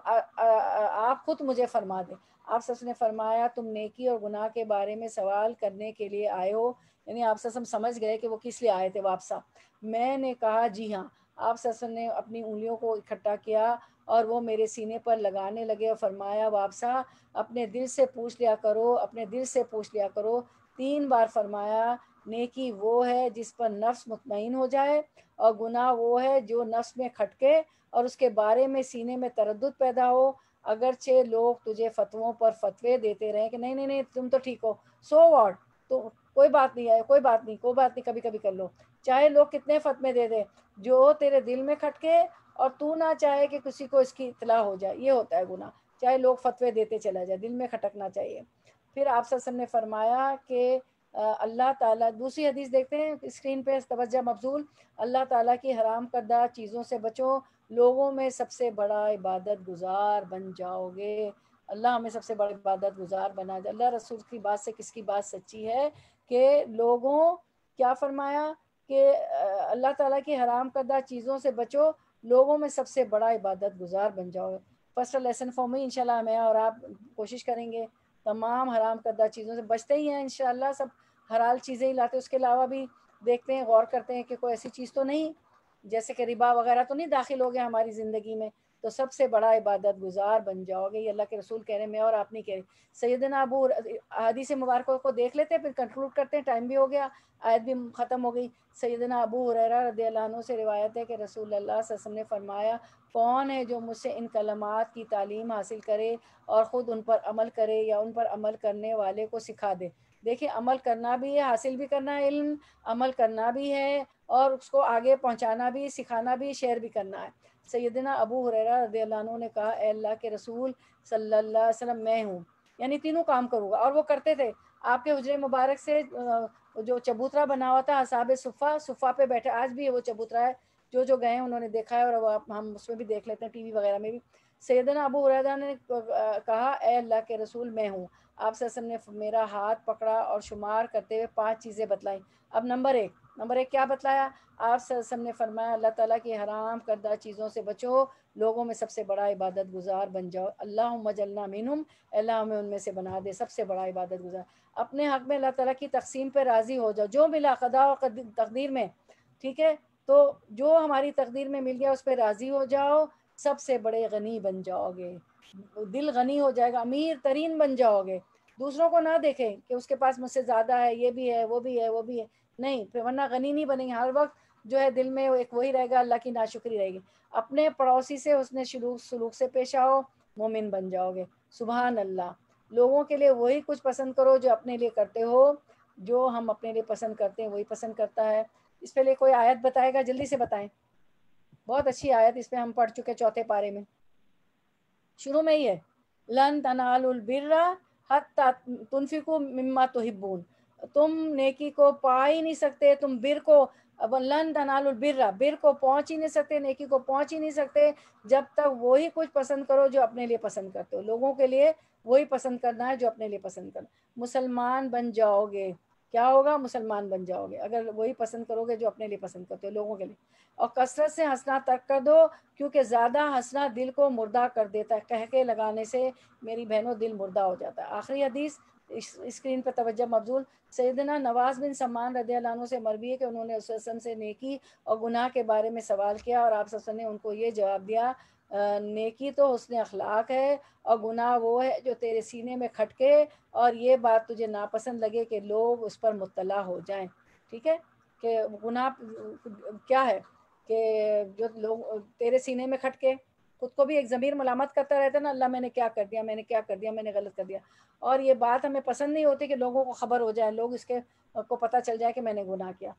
آپ خود مجھے فرما دیں۔ آپ صلی اللہ علیہ وسلم نے فرمایا تم نیکی اور گناہ کے بارے میں سوال کرنے کے لیے آئے ہو، یعنی آپ صلی اللہ علیہ وسلم سمجھ گئے کہ وہ کس لیے آئے تھے وابسہ۔ میں نے کہا جی ہاں۔ آپ صلی اللہ علیہ وسلم نے اپنی انگلیوں کو اکٹھا کیا اور وہ میرے سینے پر لگانے لگے اور فرمایا وابسہ اپنے دل سے پوچھ لیا کرو، اپنے دل سے پوچھ لیا کرو۔ 3 بار فرمایا نیکی وہ ہے جس پر نفس مطمئن ہو جائے، اور گناہ وہ ہے جو نفس میں کھٹکے اور اس کے بارے میں سینے میں تردد پیدا ہو، اگرچہ لوگ تجھے فتووں پر فتوے دیتے رہیں کہ نہیں نہیں نہیں تم تو ٹھیک ہو، سو واٹ، تو کوئی بات نہیں ہے، کوئی بات نہیں، کبھی کبھی کر لو، چاہے لوگ کتنے فتوے دے دیں، جو تیرے دل میں کھٹکے اور تو نہ چاہے کہ کسی کو اس کی اطلاع ہو جائے، یہ ہوتا ہے گناہ، چاہے لوگ فتوے دیتے چلا جائے، دل میں کھٹکنا چاہیے۔ پھر آپ صلی اللہ علیہ وسلم نے فرمایا کہ اللہ تعالیٰ، دوسری حدیث دیکھتے ہیں اسکرین پہ، توجہ مبذول، اللہ تعالیٰ کی حرام کردہ چیزوں سے بچو، لوگوں میں سب سے بڑا عبادت گزار بن جاؤ گے۔ اللہ ہمیں سب سے بڑا عبادت گزار بنا دے۔ اللہ رسول کی بات سے کس کی بات سچی ہے کہ لوگوں، کیا فرمایا کہ اللہ تعالیٰ کی حرام کردہ چیزوں سے بچو، لوگوں میں سب سے بڑا عبادت گزار بن جاؤ۔ فرسٹ لیسن فار می، انشاءاللہ میں اور آپ کوشش کریں گے تمام حرام کردہ چیزوں سے بچتے ہی ہیں انشاءاللہ، سب حلال چیزیں ہی لاتے، اس کے علاوہ بھی دیکھتے ہیں، غور کرتے ہیں کہ کوئی ایسی چیز تو نہیں جیسے کہ ربا وغیرہ تو نہیں داخل ہو گیا ہماری زندگی میں، تو سب سے بڑا عبادت گزار بن جاؤ گے، یہ اللہ کے رسول کہہ رہے ہیں، میں اور آپ نہیں کہہ رہے۔ سیدنا ابو، حدیث مبارکوں کو دیکھ لیتے ہیں پھر کنکلوڈ کرتے ہیں، ٹائم بھی ہو گیا، آیت بھی ختم ہو گئی۔ سیدنا ابو ہریرہ رضی اللہ عنہ سے روایت ہے کہ رسول اللہ صلی اللہ علیہ وسلم نے فرمایا کون ہے جو مجھ سے ان کلمات کی تعلیم حاصل کرے اور خود ان پر عمل کرے یا ان پر عمل کرنے والے کو سکھا دے۔ دیکھیں عمل کرنا بھی ہے، حاصل بھی کرنا ہے علم، عمل کرنا بھی ہے اور اس کو آگے پہنچانا بھی، سکھانا بھی، شیئر بھی کرنا ہے۔ سیدنا ابو ہریرہ رضی اللہ عنہ نے کہا اے اللہ کے رسول صلی اللہ علیہ وسلم میں ہوں، یعنی تینوں کام کروں گا، اور وہ کرتے تھے۔ آپ کے حجرے مبارک سے جو چبوترا بنا ہوا تھا اصحاب صفہ پہ بیٹھے، آج بھی وہ چبوترا ہے، جو گئے ہیں انہوں نے دیکھا ہے، اور ہم اس میں بھی دیکھ لیتے ہیں ٹی وی وغیرہ میں بھی۔ سیدنا ابو ہریرہ نے کہا اے اللہ کے رسول میں ہوں۔ آپ صلی اللہ علیہ وسلم نے میرا ہاتھ پکڑا اور شمار کرتے ہوئے 5 چیزیں بتلائیں۔ اب نمبر ایک کیا بتلایا؟ آپ صلی اللہ علیہ وسلم نے فرمایا اللہ تعالیٰ کی حرام کردہ چیزوں سے بچو، لوگوں میں سب سے بڑا عبادت گزار بن جاؤ۔ اللہم اجعلنا منہم، اللہ ہمیں ان میں سے بنا دے سب سے بڑا عبادت گزار۔ اپنے حق میں اللہ تعالیٰ کی تقسیم پہ راضی ہو جاؤ، جو ملا قضاء و تقدیر میں، ٹھیک ہے، تو جو ہماری تقدیر میں مل گیا اس پہ راضی ہو جاؤ، سب سے بڑے غنی بن جاؤ گے، دل غنی ہو جائے گا، امیر ترین بن جاؤ گے. دوسروں کو نہ دیکھیں کہ اس کے پاس مجھ سے زیادہ ہے، یہ بھی ہے وہ بھی ہے وہ بھی ہے، نہیں، پھر ورنہ غنی نہیں بنیں گے. ہر وقت جو ہے دل میں ایک وہی رہے گا، اللہ کی ناشکری رہے گی. اپنے پڑوسی سے اس نے سلوک سے پیش آؤ، مومن بن جاؤ گے. سبحان اللہ. لوگوں کے لیے وہی کچھ پسند کرو جو اپنے لیے کرتے ہو. جو ہم اپنے لیے پسند کرتے ہیں وہی پسند کرتا ہے. اس پہ لیے کوئی آیت بتائے گا؟ جلدی سے بتائیں. بہت اچھی آیت اس پہ ہم پڑھ چکے 4 پارے میں. شروع میں ہی ہے لن تنالوا البر حتی تنفقوا مما تحبون. تم نیکی کو پا ہی نہیں سکتے، تم بر کو، اب لن تنالوا البر، بر کو پہنچ ہی نہیں سکتے، نیکی کو پہنچ ہی نہیں سکتے جب تک وہی کچھ پسند کرو جو اپنے لیے پسند کرتے ہو. لوگوں کے لیے وہی پسند کرنا ہے جو اپنے لیے پسند کرنا. مسلمان بن جاؤ گے. کیا ہوگا؟ مسلمان بن جاؤ گے اگر وہی پسند کرو گے جو اپنے لیے پسند کرتے ہو لوگوں کے لیے. اور کثرت سے ہنسنا ترک کر دو، کیونکہ زیادہ ہنسنا دل کو مردہ کر دیتا ہے. کہکے لگانے سے میری بہنوں دل مردہ ہو جاتا ہے. آخری حدیث اسکرین پہ توجہ مبذول. سیدنا نواز بن سمان رضی اللہ عنہ سے مروی ہے کہ انہوں نے رسول اللہ صلی اللہ علیہ وسلم سے نیکی اور گناہ کے بارے میں سوال کیا، اور آپ صلی اللہ علیہ وسلم نے ان کو یہ جواب دیا، نیکی تو حسن اخلاق ہے، اور گناہ وہ ہے جو تیرے سینے میں کھٹکے اور یہ بات تجھے ناپسند لگے کہ لوگ اس پر مطلع ہو جائیں. ٹھیک ہے، کہ گناہ کیا ہے کہ جو لوگ تیرے سینے میں کھٹکے، خود کو بھی ایک ضمیر ملامت کرتا رہتا ہے نا، اللہ میں نے کیا کر دیا، میں نے کیا کر دیا، میں نے غلط کر دیا. اور یہ بات ہمیں پسند نہیں ہوتی کہ لوگوں کو خبر ہو جائے، لوگ اس کے کو پتہ چل جائے کہ میں نے گناہ کیا.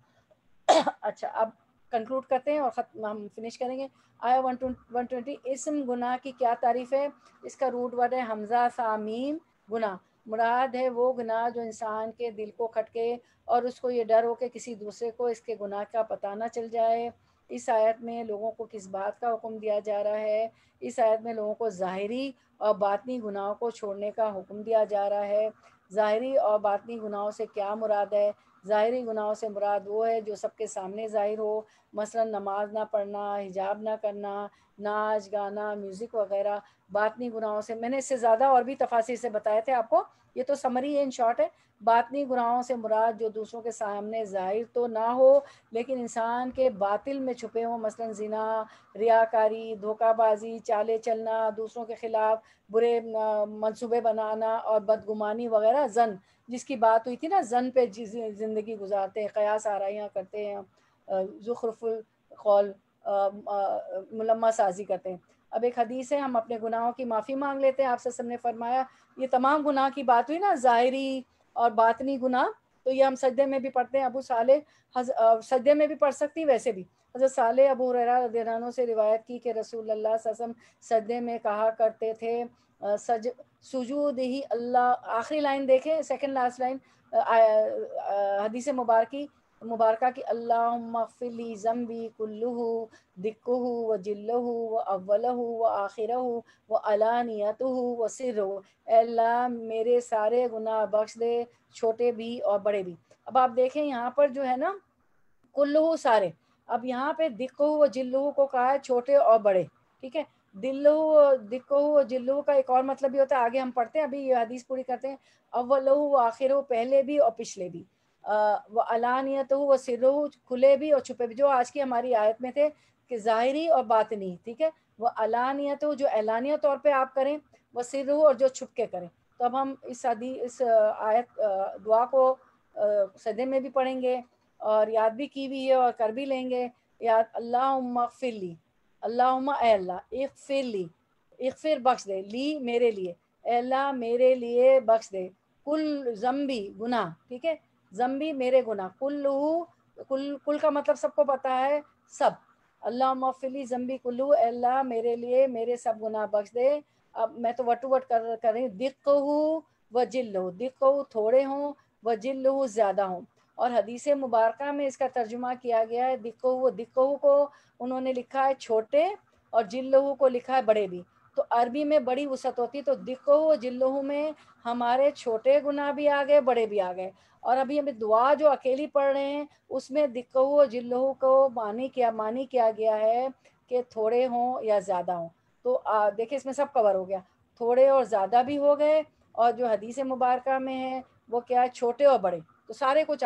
اچھا، اب کنکلوڈ کرتے ہیں اور ہم فنش کریں گے. آیا 120 اسم گناہ کی کیا تعریف ہے؟ اس کا روٹ ورڈ ہے حمزہ سامیم گناہ. مراد ہے وہ گناہ جو انسان کے دل کو کھٹکے اور اس کو یہ ڈر ہو کہ کسی دوسرے کو اس کے گناہ کا پتہ نہ چل جائے. اس آیت میں لوگوں کو کس بات کا حکم دیا جا رہا ہے؟ اس آیت میں لوگوں کو ظاہری اور باطنی گناہوں کو چھوڑنے کا حکم دیا جا رہا ہے. ظاہری اور باطنی گناہوں سے کیا مراد ہے؟ ظاہری گناہوں سے مراد وہ ہے جو سب کے سامنے ظاہر ہو، مثلا نماز نہ پڑھنا، حجاب نہ کرنا، ناچ گانا، میوزک وغیرہ. باطنی گناہوں سے میں نے اس سے زیادہ اور بھی تفاصیل سے بتائے تھے آپ کو، یہ تو سمری ہے، ان شارٹ ہے. باطنی گناہوں سے مراد جو دوسروں کے سامنے ظاہر تو نہ ہو لیکن انسان کے باطل میں چھپے ہوں، مثلا زنا، ریاکاری، دھوکہ بازی، چالے چلنا، دوسروں کے خلاف برے منصوبے بنانا اور بدگمانی وغیرہ. زن جس کی بات ہوئی تھی نا، زن پہ زندگی گزارتے ہیں، قیاس آرائیاں کرتے ہیں، زخرف القول، ملمہ سازی کرتے ہیں. اب ایک حدیث ہے، ہم اپنے گناہوں کی معافی مانگ لیتے ہیں. آپ سے نے فرمایا یہ تمام گناہ کی بات ہوئی نا، ظاہری اور باطنی گناہ، تو یہ ہم سجدے میں بھی پڑھتے ہیں. ابو صالح سجدے میں بھی پڑھ سکتی ویسے بھی. حضرت صالح ابو ہریرہ رضی اللہ عنہ سے روایت کی کہ رسول اللہ صلی اللہ علیہ وسلم سجدے میں کہا کرتے تھے، سجود ہی اللہ. آخری لائن دیکھیں، سیکنڈ لاسٹ لائن حدیث مبارکہ کی، اللہم اغفر لی ذنبی کلہ دکہ و جلہ و اولہ و آخرہ و علانیتہ و سرہ. اے اللہ میرے سارے گناہ بخش دے، چھوٹے بھی اور بڑے بھی. اب آپ دیکھیں یہاں پر جو ہے نا، کلہ سارے، اب یہاں پہ دکہ و جلہ کو کہا ہے چھوٹے اور بڑے. ٹھیک ہے، دکہ و جلہ کا ایک اور مطلب بھی ہوتا ہے، آگے ہم پڑھتے ہیں، ابھی یہ حدیث پوری کرتے ہیں. اولہ و آخرہ، پہلے بھی اور پچھلے بھی، وہ علانیتہ و سرہ، کھلے بھی اور چھپے بھی، جو آج کی ہماری آیت میں تھے کہ ظاہری اور باطنی. ٹھیک ہے، وہ علانیت جو اعلانیہ طور پہ آپ کریں، وہ سرہ اور جو چھپ کے کریں. تو اب ہم اس آیت دعا کو سجدے میں بھی پڑھیں گے اور یاد بھی کی ہوئی ہے اور کر بھی لیں گے. یاد، اللہم اغفر لی، اللہم اے اللہ، اغفر لی، اغفر بخش دے، لی میرے لیے، اے اللہ میرے لیے بخش دے، کل ذنبی گناہ. ٹھیک ہے، ذنبی میرے گناہ، کل کا مطلب سب کو پتہ ہے، سب. اللہم اغفر لی ذنبی کلہ، اے اللہ میرے لیے میرے سب گناہ بخش دے. اب میں تو وٹ ٹو وٹ کر رہی ہوں. دقہ و جلہ، دقہ تھوڑے ہوں، و جلہ زیادہ ہوں. اور حدیث مبارکہ میں اس کا ترجمہ کیا گیا ہے، دقہ کو انہوں نے لکھا ہے چھوٹے اور جلہ کو لکھا ہے بڑے بھی. تو عربی میں بڑی وسعت ہوتی، تو دقہ و جلہ میں ہمارے چھوٹے گناہ بھی آ گئے، بڑے بھی آ گئے. اور ابھی ہمیں دعا جو اکیلی پڑھ رہے ہیں اس میں دقہ و جلہ کو معنی کیا گیا ہے کہ تھوڑے ہوں یا زیادہ ہوں. تو دیکھیں اس میں سب کور ہو گیا، تھوڑے اور زیادہ بھی ہو گئے، اور جو حدیث مبارکہ میں ہے وہ کیا ہے، چھوٹے اور بڑے، تو سارے کچھ آ گئے.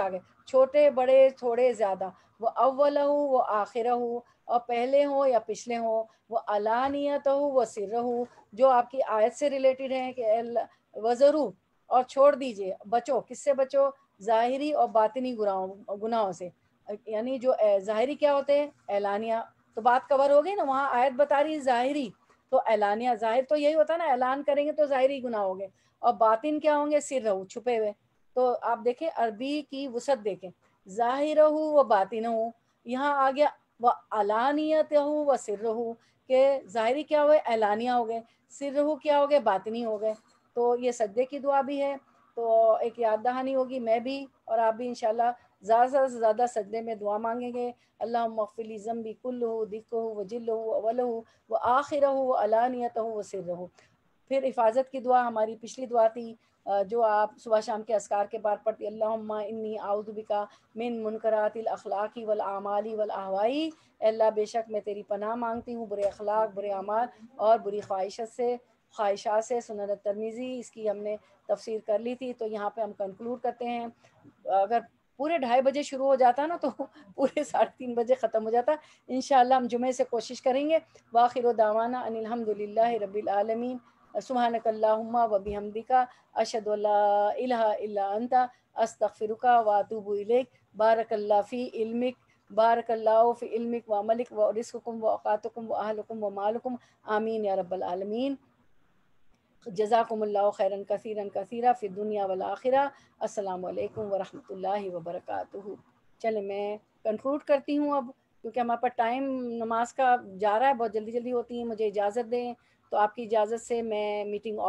چھوٹے بڑے تھوڑے زیادہ، وہ اول ہو وہ آخرہ ہو، اور پہلے ہو یا پچھلے ہوں، وہ علانیت ہو وہ سر ہو، جو آپ کی آیت سے ریلیٹڈ ہیں کہ وزرو، اور چھوڑ دیجئے، بچو، کس سے بچو؟ ظاہری اور باطنی گناہوں سے، یعنی جو ظاہری کیا ہوتے ہیں؟ اعلانیہ، تو بات کور ہو گئی نا، وہاں آیت بتا رہی ظاہری، تو اعلانیہ، ظاہر تو یہی ہوتا ہے نا، اعلان کریں گے تو ظاہری گناہ ہوں گے، اور باطن کیا ہوں گے؟ سر رہو، چھپے ہوئے. تو آپ دیکھیں عربی کی وسعت دیکھیں، ظاہر ہو و باطن ہو، یہاں آ گیا وہ علانیت ہو و سر ہو، کہ ظاہری کیا ہوئے؟ اعلانیہ ہو گئے، سر ہو کیا ہو گئے؟ باطنی ہو گئے. تو یہ سجدے کی دعا بھی ہے، تو ایک یاد دہانی ہوگی، میں بھی اور آپ بھی انشاءاللہ زیادہ سے زیادہ سجدے میں دعا مانگیں گے. اللہم اغفر لی ذنبی کلہ دکہ و جلہ و اولہ و آخرہ و علانیتہ و سرہ. پھر حفاظت کی دعا، ہماری پچھلی دعا تھی جو آپ صبح شام کے اذکار کے بعد پڑھتی، اللہم انی اعوذ بکا من منکرات الاخلاق والاعمال والاہوائی. اے اللہ بے شک میں تیری پناہ مانگتی ہوں برے اخلاق، برے اعمال اور بری خواہشات سے. سنن ترمذی، اس کی ہم نے تفسیر کر لی تھی، تو یہاں پہ ہم کنکلوڈ کرتے ہیں. اگر پورے 2:30 بجے شروع ہو جاتا نا تو پورے 3:30 بجے ختم ہو جاتا. انشاءاللہ ہم جمعے سے کوشش کریں گے. وآخر دعوانا ان الحمدللہ رب العالمین. سبحانک اللہم و بحمدک، اشہد ان لا الہ الا انت، استغفرک و اتوب الیک. بارک اللہ فی علمک، بارک اللہ فی علمک و عملک و رزقکم و اوقاتکم و اہلکم و مالکم، آمین یا رب العالمین. جزاکم اللہ خیرا کثیرا کثیرا فی الدنیا والآخرہ. السلام علیکم ورحمۃ اللہ وبرکاتہ. چلیں میں کنکلوڈ کرتی ہوں اب، کیونکہ ہمارے پاس ٹائم نماز کا جا رہا ہے، بہت جلدی ہوتی ہے. مجھے اجازت دیں، تو آپ کی اجازت سے میں میٹنگ